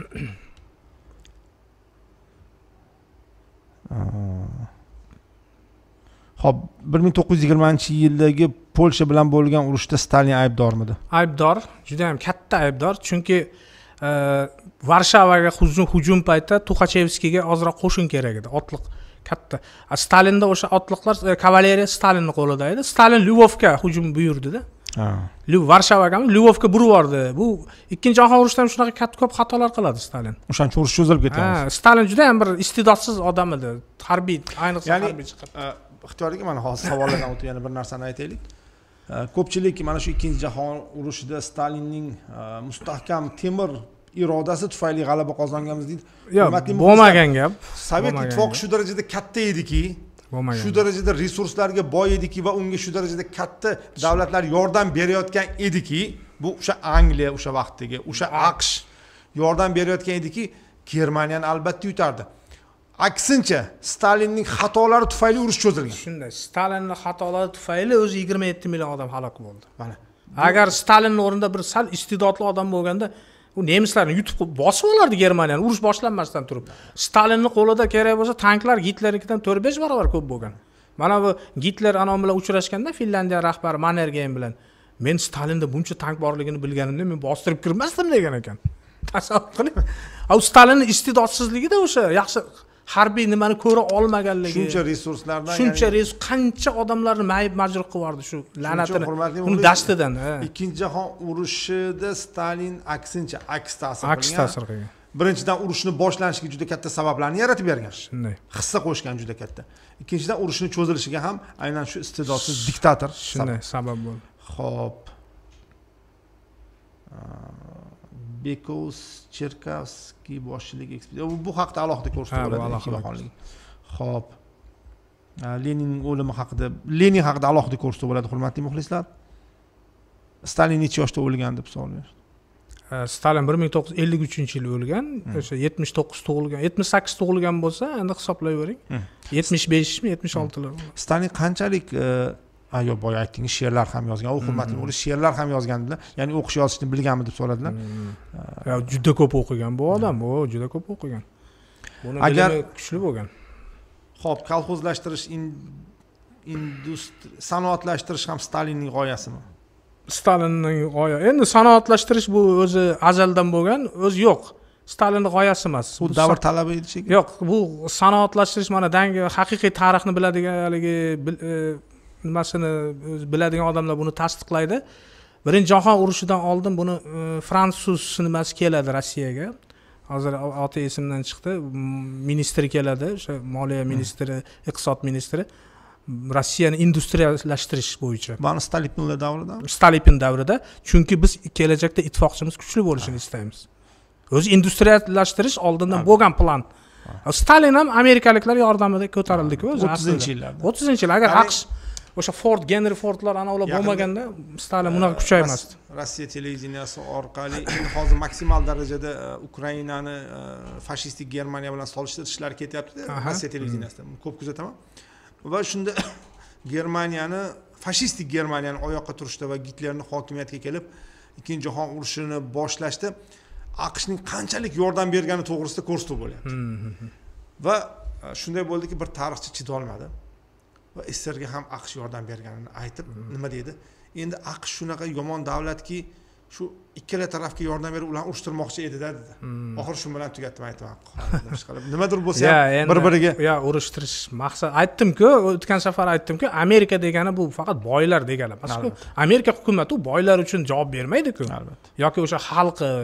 Xo'p, bir ming to'qqiz yuz yigirmanchi yildagi Polsha bilan bo'lgan urushda Stalin aybdormidi? Aybdor, juda ham katta aybdor, chunki Varshavaga hujum hujum payti Tuxachevskiyga ozroq qo'shin kerak edi, otliq katta. Stalinda o'sha otliqlar kavaleriya Stalinning qo'lida edi. Stalin Lyubovga hujum buyurdi-da. Ha. Varshavaga, Lyubovga burib yubordi. Bu ikkinchi jahon urushida ham shunaqa katta ko'p xatolar qiladi Stalin. O'shancha urush cho'zilib ketgan. Ha, Stalin juda ham bir iste'dodsiz odam edi. Harbiy, ayniqsa harbiy chiqib. Ixtiyoriga mana hozir savollardan o'tib yana bir narsani aytaylik. Ko'pchilik mana shu ikkinchi jahon urushida Stalinning mustahkam temir irodasi tufayli g'alaba qozonganmiz deydi. Yo'q, bo'lmagan gap. Sovet ittifoqi shu darajada katta ediki, shu darajada resurslarga boy ediki va unga shu darajada katta davlatlar yordam berayotgan ediki, bu o'sha Angliya o'sha vaqtdagi, o'sha AQSh yordam berayotgan ediki, Germaniyani albatta yutardi. Aksincha, Stalinning xatolari tufayli urush cho'zilgan. Shunday, Stalinning xatolari tufayli o'zi yigirma yetti million odam halok bo'ldi. Mana. Agar Stalinning o'rnida bir sal iste'dodli odam bo'lganda, u nemislarni yutib bosib olardi Germaniyani, urush boshlanmasdan turib. Stalinning qo'lida kerak bo'lsa, tanklar Gitlernikidan to'rt besh barobar ko'p bo'lgan. Mana bu Gitler anom bilan uchrashganda Finlandiya rahbari Mannerheim bilan men Stalinda buncha tank borligini bilganimda men bostirib kirmasdim degan ekan. Tasavvur qiling. U Stalinning iste'dodsizligida o'sha yaxshi harbiy nimani ko'ra olmaganligi, shuncha resurslardan, shuncha resurs qancha odamlarni mayib majruh qilib shu la'natini uni dashtidan. Ikkinchi jahon urushida Stalin aksincha aks ta'sir qilgan. Aks ta'sir qilgan. Birinchidan urushni boshlanishiga juda katta sabablarni yaratib bergan. Shunday. Hissa qo'shgan juda katta. Ikkinchidan urushning cho'zilishiga ham aynan shu iste'dodsiz diktator shunday sabab bo'ldi. Xo'p. Bekos Cherkasskiy boshchilik ekspeditsiya. Bu haqda alohida ko'rsatib bo'ladi. Xo'p. Lenin o'limi haqida, Lenin haqida alohida ko'rsatib bo'ladi, hurmatli muxlislar. Stalin necha yoshda o'lgan deb savol berdi. Stalin bir ming to'qqiz yuz ellik uchinchi yil o'lgan, o'sha yetmish to'qqiz tug'ilgan, yetmish sakkiz tug'ilgan bo'lsa, endi hisoblayvering. yetmish beshmi, yetmish oltilar. Stalin qanchalik ayo boya aytdingiz, she'rlar ham yozgan. U hurmatli o'g'li she'rlar ham yozgandilar. Ya'ni o'qish yozishni bilganmi deb so'radilar. Ya juda ko'p o'qigan bu odam, u juda ko'p o'qigan. Buni bilimi kuchli bo'lgan. Xo'p, kolxozlashtirish, industri, sanoatlashtirish ham Stalinning g'oyasimi? Stalinning g'oya. Endi sanoatlashtirish bu o'zi azaldan bo'lgan, o'zi yo'q. Stalinning g'oyasi emas. Bu davr talabi edi shekilli. Yo'q, bu sanoatlashtirish mana dangi haqiqiy tarixni biladiganligi nimasini biladigan odamlar buni tasdiqlaydi. Birinchi jahon urushidan oldin buni fransuz nimasi keladi Rossiyaga. Hozir oti esimdan chiqdi. Ministri keladi, o'sha moliya ministri, iqtisod ministri. Rossiyani industriyalashtirish bo'yicha. Mana Stalin davrida? Stalin davrida, chunki biz kelajakda ittifoqchimiz kuchli bo'lishini istaymiz. O'zi industriyalashtirish oldindan bo'lgan plan. Stalin ham amerikaliklar yordamida ko'tarildi-ku o'zi o'ttizinchi yillarda. o'ttizinchi yillar agar AQSh o'sha Ford, Henry Fordlar ana ular bo'lmaganda Stalin bunaqa kuchaymasdi. Rossiya televideniyasi orqali hozir maksimal darajada Ukrainani fashistik Germaniya bilan solishtirishlar ketyapti. Rossiya televideniyasida ko'p kuzataman. Va shunda Germaniyani, fashistik Germaniyani oyoqqa turishda va Gitlerning hokimiyatga kelib ikkinchi jahon urushini boshlashda AQShning qanchalik yordam bergani to'g'risida ko'rsatib bo'lyapti. Va shunday bo'ldiki, bir tarixchi chida olmadi va S S R ga ham AQSh yordam berganini aytib, nima dedi? Endi AQSh shunaqa yomon davlatki, shu ikkala tarafga yordam berib ularni urushtirmoqchi edi-da dedi. Oxir shu bilan tugatdim aytman. Nimadir bo'lsa ham bir-biriga ya urushtirish maqsad. Aytdim-ku, o'tgan safar aytdim-ku, Amerika degani bu faqat boylar degani. Emas-ku. Amerika hukumati u boylar uchun javob bermaydi-ku. Albatta. Yoki o'sha xalqi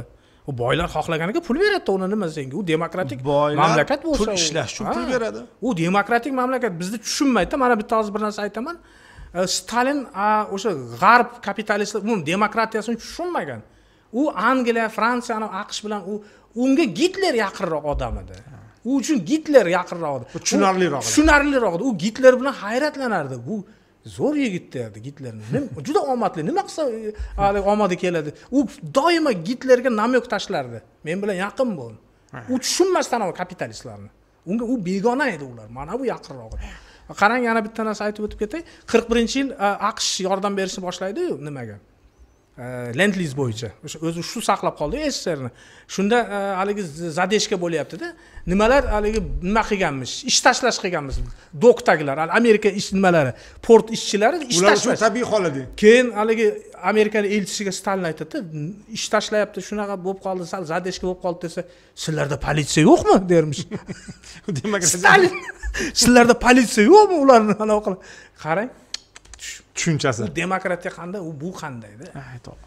u boylar xohlaganiga pul beradi, uni nima senga? U demokratik Boylar mamlakat bo'lsa, pul ishlash uchun pul beradi. U demokratik mamlakat, bizni tushunmaydi. Mana bitta hozir bir narsa aytaman. Stalin o'sha g'arb kapitalistlar umuman demokratiyasini tushunmagan. U Angliya, Fransiyani, AQSh bilan u unga Gitler yaqinroq odam edi. U uchun Gitler yaqinroq edi. Tushunarliroq. Tushunarliroq edi. U Gitler bilan hayratlanardi. Bu zo'r yigit edi Gitlerni. Juda omadli. Nima qilsa hali omadi keladi. U doimo Gitlerga namyok tashlardi. Men bilan yaqin bo'l. U tushunmasdan o kapitalistlarni. Unga u begona edi ular. Mana bu yaqinroq edi. Qarang, yana bitta narsa aytib o'tib ketay. qirq birinchi yil AQSh yordam berishni boshlaydi-yu, nimaga? Land-lease bo'yicha. O'sha o'zi shu saqlab qoldi S S R ni. Shunda haligi zadeshka bo'lyapti-da. Nimalar haligi nima qilganmish? Ish tashlash qilganmiz. Dokdagilar, Amerika ish nimalari, port ishchilari ish tashlash. Ular uchun tabiiy holat. Keyin haligi Amerikani elchisiga Stalin aytadi-da, ish tashlayapti, shunaqa bo'lib qoldi, sal zadeshka bo'lib qoldi desa, sizlarda politsiya yo'qmi dermish. Demak, Stalin, sizlarda politsiya yo'qmi ularni anaqa qilib. Qarang, tushunchasi. U demokratiya qanday, u bu qandayda? Aytoq.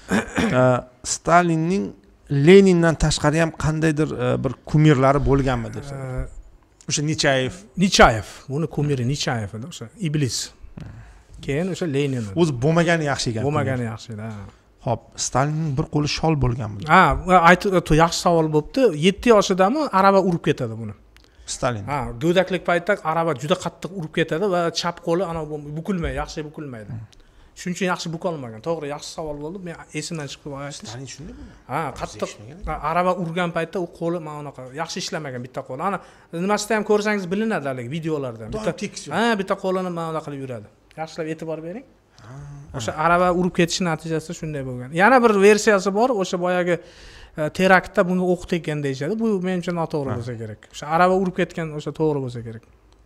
Stalinning Lenindan tashqari ham qandaydir bir kumirlari bo'lganmi debsan? O'sha Nechayev. Nechayev, buni kumiri Nechayev edi, o'sha iblis. Keyin o'sha Lenin. O'zi bo'lmagani yaxshi ekan. Bo'lmagani yaxshi edi. Xo'p, Stalinning bir qo'li shol bo'lganmi? Ha, aytib, yaxshi savol bo'pti. yetti yoshidami arava urib ketadi buni. Stalin. Ha, go'daklik paytida arava juda qattiq urib ketadi va chap qo'li ana bukilmaydi, yaxshi bukilmaydi. Shuning uchun yaxshi buka olmagan. To'g'ri, yaxshi savol bo'ldi. Men esimdan chiqib aytdim. Stalin shunday bo'ldi. Ha, qattiq arava urgan paytda u qo'li mana unaqa yaxshi ishlamagan bitta qo'li. Ana nimasida ham ko'rsangiz bilinadi hali videolarda. Bitta ha, bitta qo'lini mana unaqa qilib yuradi. Yaxshilab e'tibor bering. O'sha arava urib ketish natijasida shunday bo'lgan. Yana bir versiyasi bor, o'sha boyagi teraktda buni o'q tekkan deyishadi. Bu menimcha noto'g'ri bo'lsa kerak. O'sha arava urib ketgan o'sha to'g'ri bo'lsa kerak.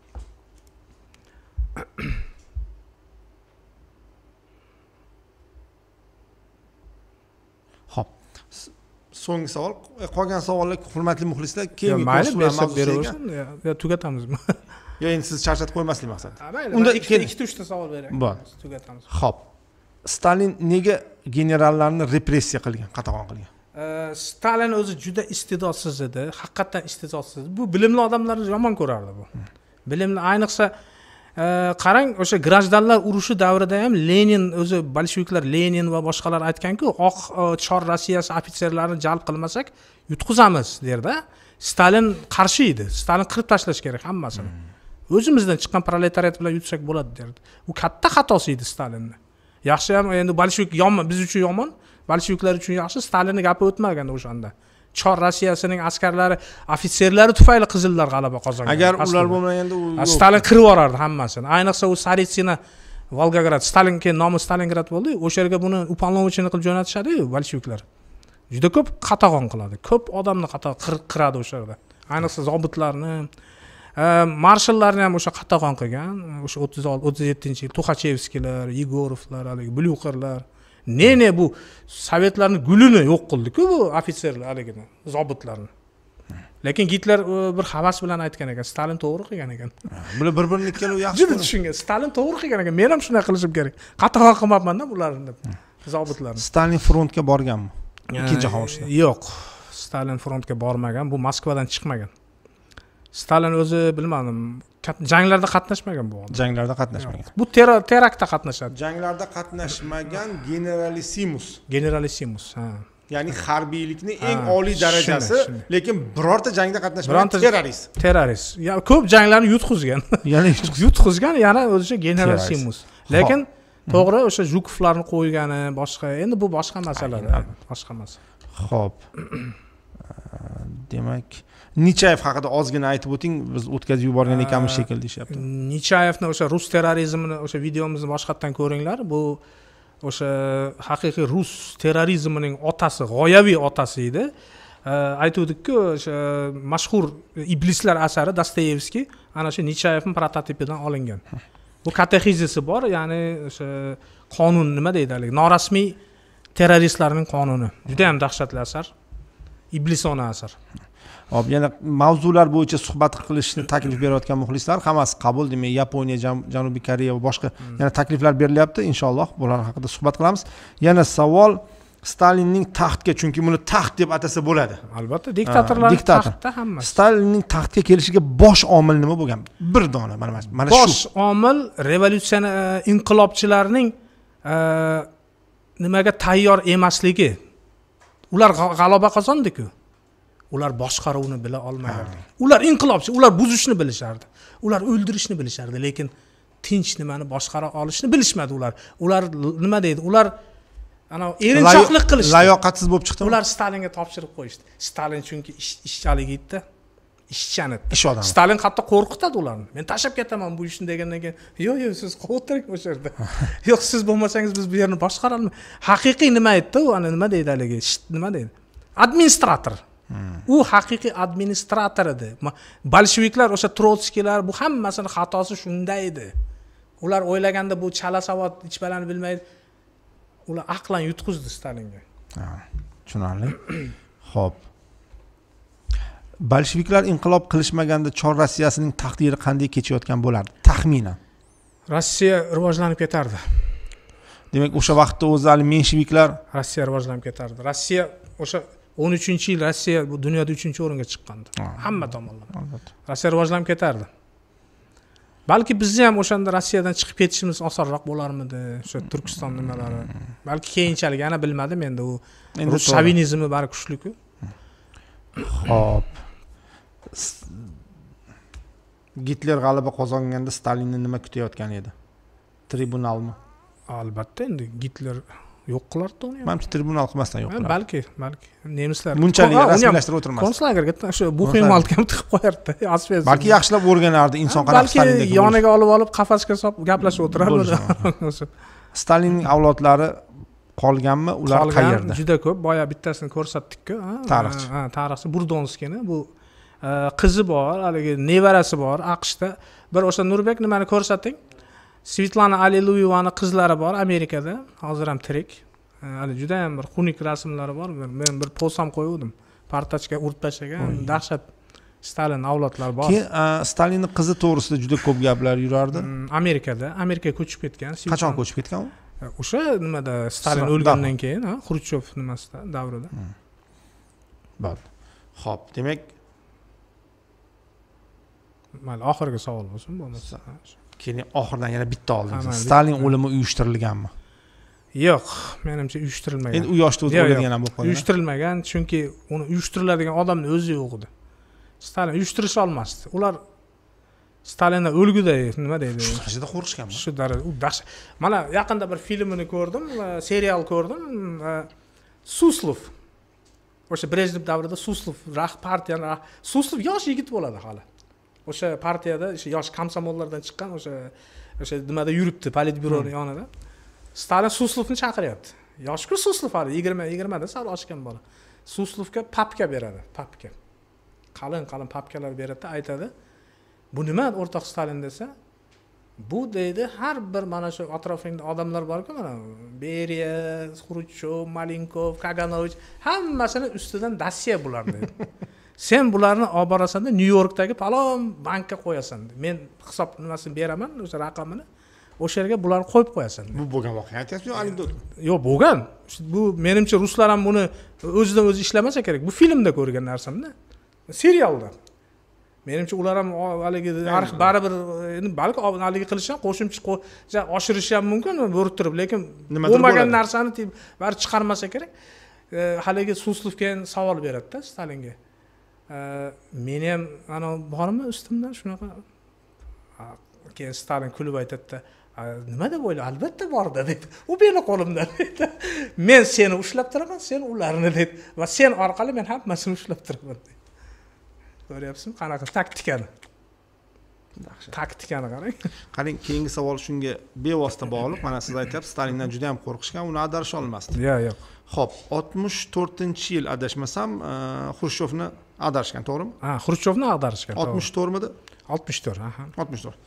Xo'p. So'nggi savol, qolgan savollar hurmatli muxlislar keyin beraversin yo tugatamizmi? Yo endi siz charchatib qo'ymaslik maqsad. Unda ikkita uchta savol beray. Tugatamiz. Xo'p. Stalin nega generallarni repressiya qilgan, qatag'on qilgan? Stalin o'zi juda iste'dodsiz edi, haqiqatan iste'dodsiz. Bu bilimli odamlarni yomon ko'rardi bu. Bilimli, ayniqsa qarang, o'sha grajdanlar urushi davrida ham Lenin o'zi bolsheviklar, Lenin va boshqalar aytgan-ku, oq chor Rossiyasi ofitserlarini jalb qilmasak yutqizamiz derdi. Stalin qarshi edi. Stalin qirib tashlash kerak hammasini. O'zimizdan chiqqan proletariat bilan yutsak bo'ladi derdi. Bu katta xatosi edi Stalinning. Yaxshi ham endi bolshevik yomon, biz uchun yomon, bolsheviklar uchun yaxshi. Stalinning gapi o'tmagan o'shanda. Chor Rossiyasining askarlari, ofitserlari tufayli qizillar g'alaba qozongan. Agar ular bo'lmaganda u Stalin qirib yuborardi hammasini. Ayniqsa u Saritsina, Volgograd, Stalin keyin nomi Stalingrad bo'ldi. O'sha yerga buni uполномоченный qilib jo'natishadi-yu bolsheviklar. Juda ko'p qatag'on qiladi. Ko'p odamni qatag'on qiradi o'sha yerda. Ayniqsa zobitlarni, marshallarni ham o'sha qatag'on qilgan. O'sha o'ttiz olti o'ttiz yettinchi yil Tuxachevskiylar, Yegorovlar, haligi Blyuxerlar. Ne-ne bu sovetlarning gulini yo'q qildi-ku bu ofitserlar haligini, zobitlarni. Lekin Gitler bir havas bilan aytgan ekan, Stalin to'g'ri qilgan ekan. Bular bir-birini ikkala yaxshi juda tushungan. Stalin to'g'ri qilgan ekan. Men ham shunday qilishim kerak. Qatag'on qilmabman-da bularni deb. Zobitlarni. Stalin frontga borganmi? Ikkinchi jahon urushida. Yo'q. Stalin frontga bormagan, bu Moskvadan chiqmagan. Stalin o'zi bilmadim, janglarda qatnashmagan bu odam. Janglarda qatnashmagan. Bu teraktda qatnashadi. Janglarda qatnashmagan generalissimus. Generalissimus, ha. Ya'ni harbiylikning eng oliy darajasi, lekin birorta jangda qatnashmagan terrorist. Terrorist. Ya ko'p janglarni yutqizgan. Ya'ni yutqizgan, yana o'zicha generalissimus. Lekin to'g'ri o'sha Zhukovlarni qo'ygani boshqa. Endi bu boshqa masala, boshqa masala. Xo'p. Demak, Nechayev haqida ozgina aytib o'ting, biz o'tkazib yuborgan ekanmiz shekilli deyapti. Nechayevni o'sha rus terrorizmini o'sha videomizni boshqatdan ko'ringlar. Bu o'sha haqiqiy rus terrorizmining otasi, g'oyaviy otasi edi. Aytuvdik-ku, o'sha mashhur iblislar asari Dostoyevskiy ana shu Nechayevning prototipidan olingan. Bu katexizisi bor, ya'ni o'sha qonun nima deydi hali, norasmiy terroristlarning qonuni. Juda ham dahshatli asar. Iblisona asar. Hop, yana mavzular bo'yicha suhbat qilishni taklif berayotgan muxlislar hammasi qabul, demak Yaponiya, Janubiy Koreya va boshqa yana takliflar berilyapti. Inshaalloh bular haqida suhbat qilamiz. Yana savol, Stalinning taxtga, chunki buni taxt deb atasa bo'ladi. Albatta, diktatorlarning taxtda hammasi. Stalinning taxtga kelishiga bosh omil nima bo'lgan? Bir dona mana mana shu. Bosh omil revolyutsiyani inqilobchilarning nimaga tayyor emasligi. Ular g'alaba qozondi-ku. Ular boshqaruvni bila olmagan. Ular inqilobchi, ular buzishni bilishardi. Ular o'ldirishni bilishardi, lekin tinch nimani boshqara olishni bilishmadi ular. Ular nima deydi? Ular ana erinchoqlik qilishdi. Layoqatsiz bo'lib chiqdimi? Ular Stalinga topshirib qo'yishdi. Stalin chunki ishchalik edi, ishchan edi. Ish odami. Stalin hatto qo'rqitadi ularni. Men tashlab ketaman bu ishni degandan keyin, "Yo'q, yo'q, siz o'tiring o'sha yerda. Yo'q, siz bo'lmasangiz biz bu yerni boshqara olmaymiz." Haqiqiy nima aytdi u? Ana nima deydi haligi? Nima deydi? Administrator. U haqiqiy administrator edi. Bolsheviklar, o'sha Trotskiylar, bu hammasini xatosi shunda edi. Ular o'ylaganda bu chala savod ichbalarni bilmaydi. Ular aqlan yutqizdi Stalinga. Ha, tushunarli. Xo'p. Bolsheviklar inqilob qilishmaganda Chor Rossiyasining taqdiri qanday kechayotgan bo'lardi? Taxminan. Rossiya rivojlanib ketardi. Demak, o'sha vaqtda o'zlari mensheviklar Rossiya rivojlanib ketardi. Rossiya o'sha o'n uchinchi yil Rossiya bu dunyoda uchinchi o'ringa chiqqandi. Hamma tomonlama. Albatta. Rossiya rivojlanib ketardi. Balki bizni ham o'shanda Rossiyadan chiqib ketishimiz osonroq bo'larmidi? O'sha Turkiston nimalari. Balki keyinchalik yana bilmadim endi u rus shovinizmi bari kuchli-ku. Xo'p. Gitler g'alaba qozonganda Stalinni nima kutayotgan edi? Tribunalmi? Albatta, endi Gitler yo'q qilardi uni. Menimcha tribunal qilmasdan yo'q qilardi. Balki, balki nemislar bunchalik rasmiylashtirib o'tirmasdi. Konslagerga o'sha Buchenwaldga ham tiqib qo'yardi. Balki yaxshilab o'rganardi inson qanaqa Stalinga. Balki yoniga olib olib qafasga solib gaplashib o'tirardi. Stalinning avlodlari qolganmi? Ular qayerda? Juda ko'p. Boya bittasini ko'rsatdik-ku. Tarixchi. Ha, tarixchi Burdonskiyni. Bu qizi bor, haligi nevarasi bor AQShda. Bir o'sha Nurbek nimani ko'rsating? Svetlana Aleluyevani qizlari bor Amerikada, hozir ham tirik. Hali juda ham bir xunuk rasmlari bor. Men bir post ham qo'ydim. Partachka urib tashlagan, dahshat Stalin avlodlari bor. Keyin Stalinning qizi to'g'risida juda ko'p gaplar yurardi. Amerikada, Amerikaga ko'chib ketgan. Qachon ko'chib ketgan u? O'sha nimada Stalin o'lgandan keyin, ha, Xrushchev nimasida, davrida. Bo'ldi. Xo'p, demak, mayli oxirgi savol bo'lsin, bo'lmasa. Keyin oxirdan yana bitta oldim. Stalin o'limi uyushtirilganmi? Yo'q, menimcha uyushtirilmagan. Endi u yoshda o'zi o'ladigan ham bo'lib qolgan. Uyushtirilmagan, chunki uni uyushtiriladigan odamning o'zi yo'q edi. Stalin uyushtirish olmasdi. Ular Stalinni o'lguday nima deydi? Shu darajada qo'rqishganmi? Shu darajada, u dahshat. Mana yaqinda bir filmini ko'rdim, serial ko'rdim. Suslov. O'sha Brejnev davrida Suslov partiyaning Suslov yosh yigit bo'ladi hali. O'sha partiyada o'sha yosh komsomollardan chiqqan o'sha o'sha nimada yuribdi, politbyuroning yonida. Stalin Suslovni chaqiryapti. Yosh-ku Suslov hali yigirma yigirma da sal oshgan bola. Suslovga papka beradi, papka. Qalin qalin papkalar beradi, aytadi. Bu nima o'rtoq Stalin desa? Bu deydi, har bir mana shu atrofingda odamlar bor-ku, mana Beriya, Xrushchev, Malinkov, Kaganovich, hammasini ustidan dossiya bular deydi. Sen bularni olib borasan-da Nyu-Yorkdagi palon bankka qo'yasan. Men hisob nimasini beraman, o'sha raqamini. O'sha yerga bularni qo'yib qo'yasan. Bu bo'lgan voqea aytyapsiz, anekdot. Yo'q, bo'lgan. Bu menimcha ruslar ham buni o'zidan o'zi ishlamasa kerak. Bu filmda ko'rgan narsamda. Serialda. Menimcha ular ham haligi tarix baribir endi balki haligi qilishgan qo'shimcha oshirish ham mumkin bo'rib turib, lekin bo'lmagan narsani bari chiqarmasa kerak. Haligi Suslovga savol beradi-da Stalinga. Meni ham ana bormi ustimdan shunaqa? Keyin Stalin kulib aytadi-da, nima deb o'yla? Albatta bor-da dedi. U meni qo'limda dedi. Men seni ushlab turaman, sen ularni dedi. Va sen orqali men hammasini ushlab turaman dedi. Ko'ryapsizmi qanaqa taktikani? Taktikani qarang. Qarang, keyingi savol shunga bevosita bog'liq. Mana siz aytyapsiz, Stalindan juda ham qo'rqishgan, uni ag'darish olmasdi. Yo'q, yo'q. Xo'p, oltmish to'rtinchi yil adashmasam, Xrushchevni ag'darishgan, to'g'rimi? Ha, Xrushchevni ag'darishgan. oltmish to'rtmidi? oltmish to'rt, aha. oltmish to'rt.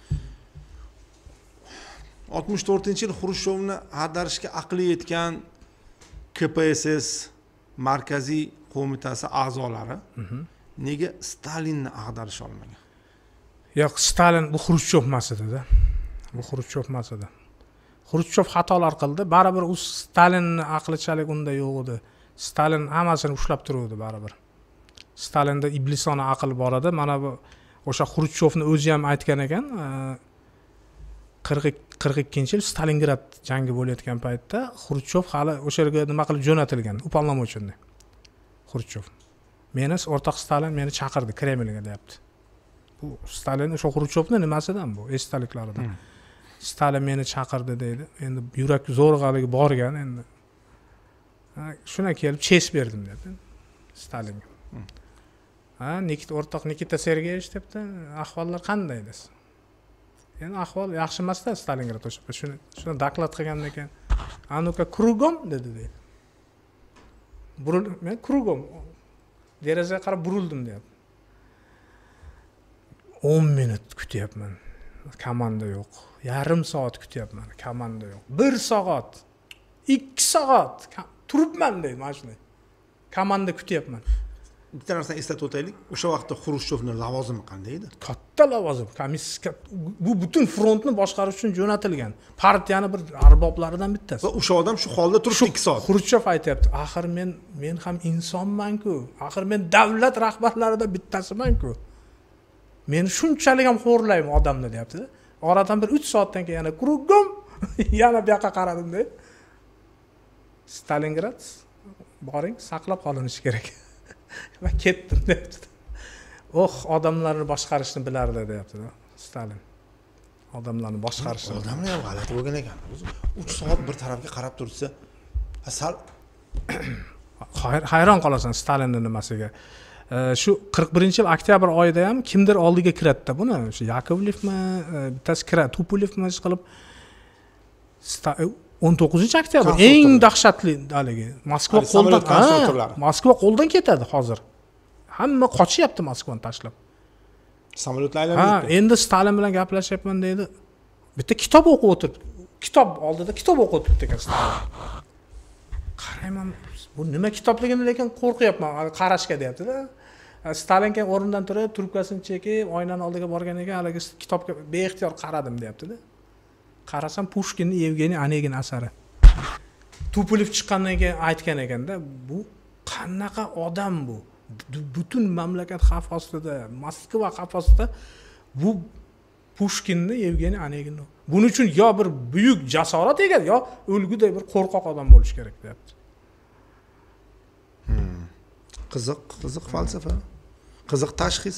oltmish to'rtinchi yil Xrushchevni ag'darishga aqli yetgan K P S S markaziy qo'mitasi a'zolari nega Stalinni ag'darish olmagan? Yo'q, Stalin bu Xrushchev emas edi-da. Bu Xrushchev emas edi. Xrushchev xatolar qildi, baribir u Stalinning aqlichalik unda yo'q edi. Stalin hammasini ushlab turuvdi baribir. Stalinda iblisona aql bor edi. Mana bu o'sha Xrushchevni o'zi ham aytgan ekan, qirq ikkinchi yil Stalingrad jangi bo'layotgan paytda Xrushchev hali o'sha yerga nima qilib jo'natilgan, uполномоченный. Xrushchev. Meni o'rtoq Stalin meni chaqirdi Kremlga deyapti. Bu Stalin o'sha Xrushchevning nimasidan bu, esdaliklaridan. Hmm. Stalin meni chaqirdi deydi. Endi yurak zo'rg'aligi borgan endi. Shuna kelib ches berdim dedi Stalinga. Hmm. Ha, Nikita o'rtoq Nikita Sergeyevich debdi, ahvollar qanday desa. Endi ahvol yaxshi emas-da Stalingrad o'sha. Shuni shuni doklad qilgandan keyin, "Anuka krugom" dedi deydi. Burul, men krugom derazaga qarab burildim deyapti. o'n minut kutyapman. Komanda yo'q. Yarim soat kutyapman. Komanda yo'q. bir soat, ikki soat turibman deydi mana shunday. Komanda kutyapman. Bitta narsani eslatib o'taylik. O'sha vaqtda Xrushchevning lavozimi qanday edi? Katta lavozim. Komissiya bu butun frontni boshqarish uchun jo'natilgan. Partiyani bir arboblaridan bittasi. Va o'sha odam shu holda turibdi ikki soat. Xrushchev aytayapti, "Axir men men ham insonman-ku. Axir men davlat rahbarlaridan bittasiman-ku. Men shunchalik ham xo'rlayman odamni" deyapti-da. Oradan bir uch soatdan keyin yana krugom yana bu yoqqa qaradim deb. Stalingrad boring, saqlab qolinishi kerak. Va ketdim deyapti. Oh, odamlarni boshqarishni bilardi deyapti-da Stalin. Odamlarni boshqarishni. Odamlar ham g'alati bo'lgan ekan. uch soat bir tarafga qarab tursa, sal hayron qolasan Stalinning nimasiga. Shu qirq birinchi yil oktyabr oyida ham kimdir oldiga kiradida buni, o'sha Yakovlevmi, bittasi kiradi, Tupulevmi qilib o'n to'qqizinchi oktyabr eng dahshatli haligi Moskva qo'ldan Moskva qo'ldan ketadi hozir. Hamma qochyapti Moskvani tashlab. Samolyotlar aylanayapti. Ha, endi Stalin bilan gaplashyapman deydi. Bitta kitob o'qib o'tiribdi. Kitob oldida kitob o'qib o'tiribdi ekan Stalin. Qarayman, bu nima kitobligini lekin qo'rqyapman qarashga deyapti-da. Stalin keyin o'rnidan turib, trubkasini chekib, oynani oldiga borgan ekan, haligi kitobga beixtiyor qaradim deyapti-da. Qarasam Pushkinning Yevgeniy Onegin asari. Tupulev chiqqandan keyin aytgan ekanda, bu qanaqa odam bu? Butun mamlakat xavf ostida, Moskva xavf ostida, bu Pushkinning Yevgeniy Onegin. Buning uchun yo bir buyuk jasorat ekan, yo o'lguday bir qo'rqoq odam bo'lish kerak deyapti. Hmm. Qiziq, qiziq falsafa. Qiziq tashxis.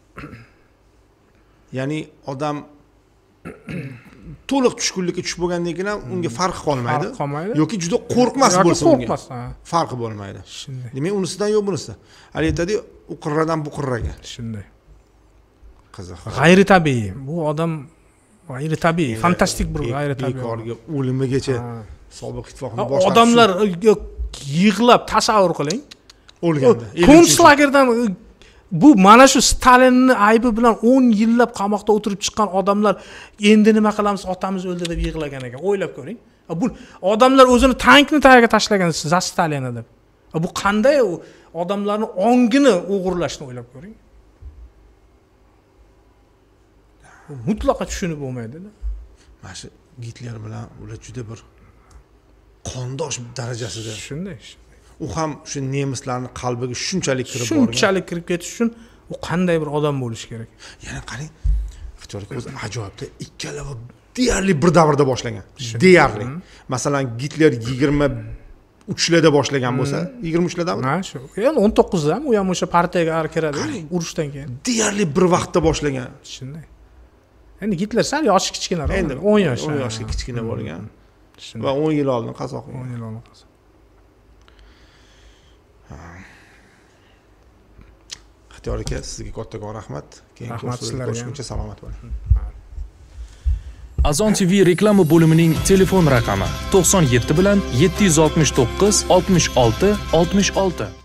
Ya'ni odam to'liq tushkunlikka tushib bo'lgandan keyin ham unga farqi qolmaydi. Yoki juda qo'rqmas bo'lsa unga. Farqi bo'lmaydi. Shunday. Demak, unisidan yo'q bunisi. Hali aytadi, u qirradan bu qirraga. Shunday. Qiziq. G'ayri tabiiy. Bu odam g'ayri tabiiy, fantastik bir g'ayri tabiiy. Bekorga o'limigacha sobiq ittifoqni boshqarish. Odamlar yig'lab tasavvur qiling. O'lganda. Konslagerdan bu mana shu Stalinning aybi bilan o'n yillab qamoqda o'tirib chiqqan odamlar endi nima qilamiz, otamiz o'ldi deb yig'lagan ekan. O'ylab ko'ring. Bu odamlar o'zini tankni tagiga tashlagan za Stalin deb. Bu qanday u odamlarning ongini o'g'irlashni o'ylab ko'ring. Bu mutlaqo tushunib bo'lmaydi-da. Mana shu Gitler bilan ular juda bir qondosh darajasida. Shunday. U ham shu nemislarning qalbiga shunchalik kirib borgan. Shunchalik kirib ketish uchun u qanday bir odam bo'lishi kerak. Yana qarang, aktyorlik o'zi ajoyibda, ikkalovi deyarli bir davrda boshlagan. Deyarli. Masalan, Gitler yigirma uchlarda boshlagan bo'lsa, yigirma uchlardami? Ha, shu. Yani o'n to'qqizda ham u ham o'sha partiyaga kiradi, urushdan keyin. Deyarli bir vaqtda boshlagan. Shunday. Endi Gitler sal yoshi kichkinaroq, endi o'n yosh. o'n yoshga kichkina bo'lgan. Va o'n yil oldin qazo qilgan. o'n yil oldin qazo. Ixtiyor aka, sizga kattakon rahmat. Keyingi ko'rsatuvlarda ko'rishguncha salomat bo'ling. Azon T V reklama bo'limining telefon raqami to'qson yetti bilan yetti yuz oltmish to'qqiz oltmish olti oltmish olti.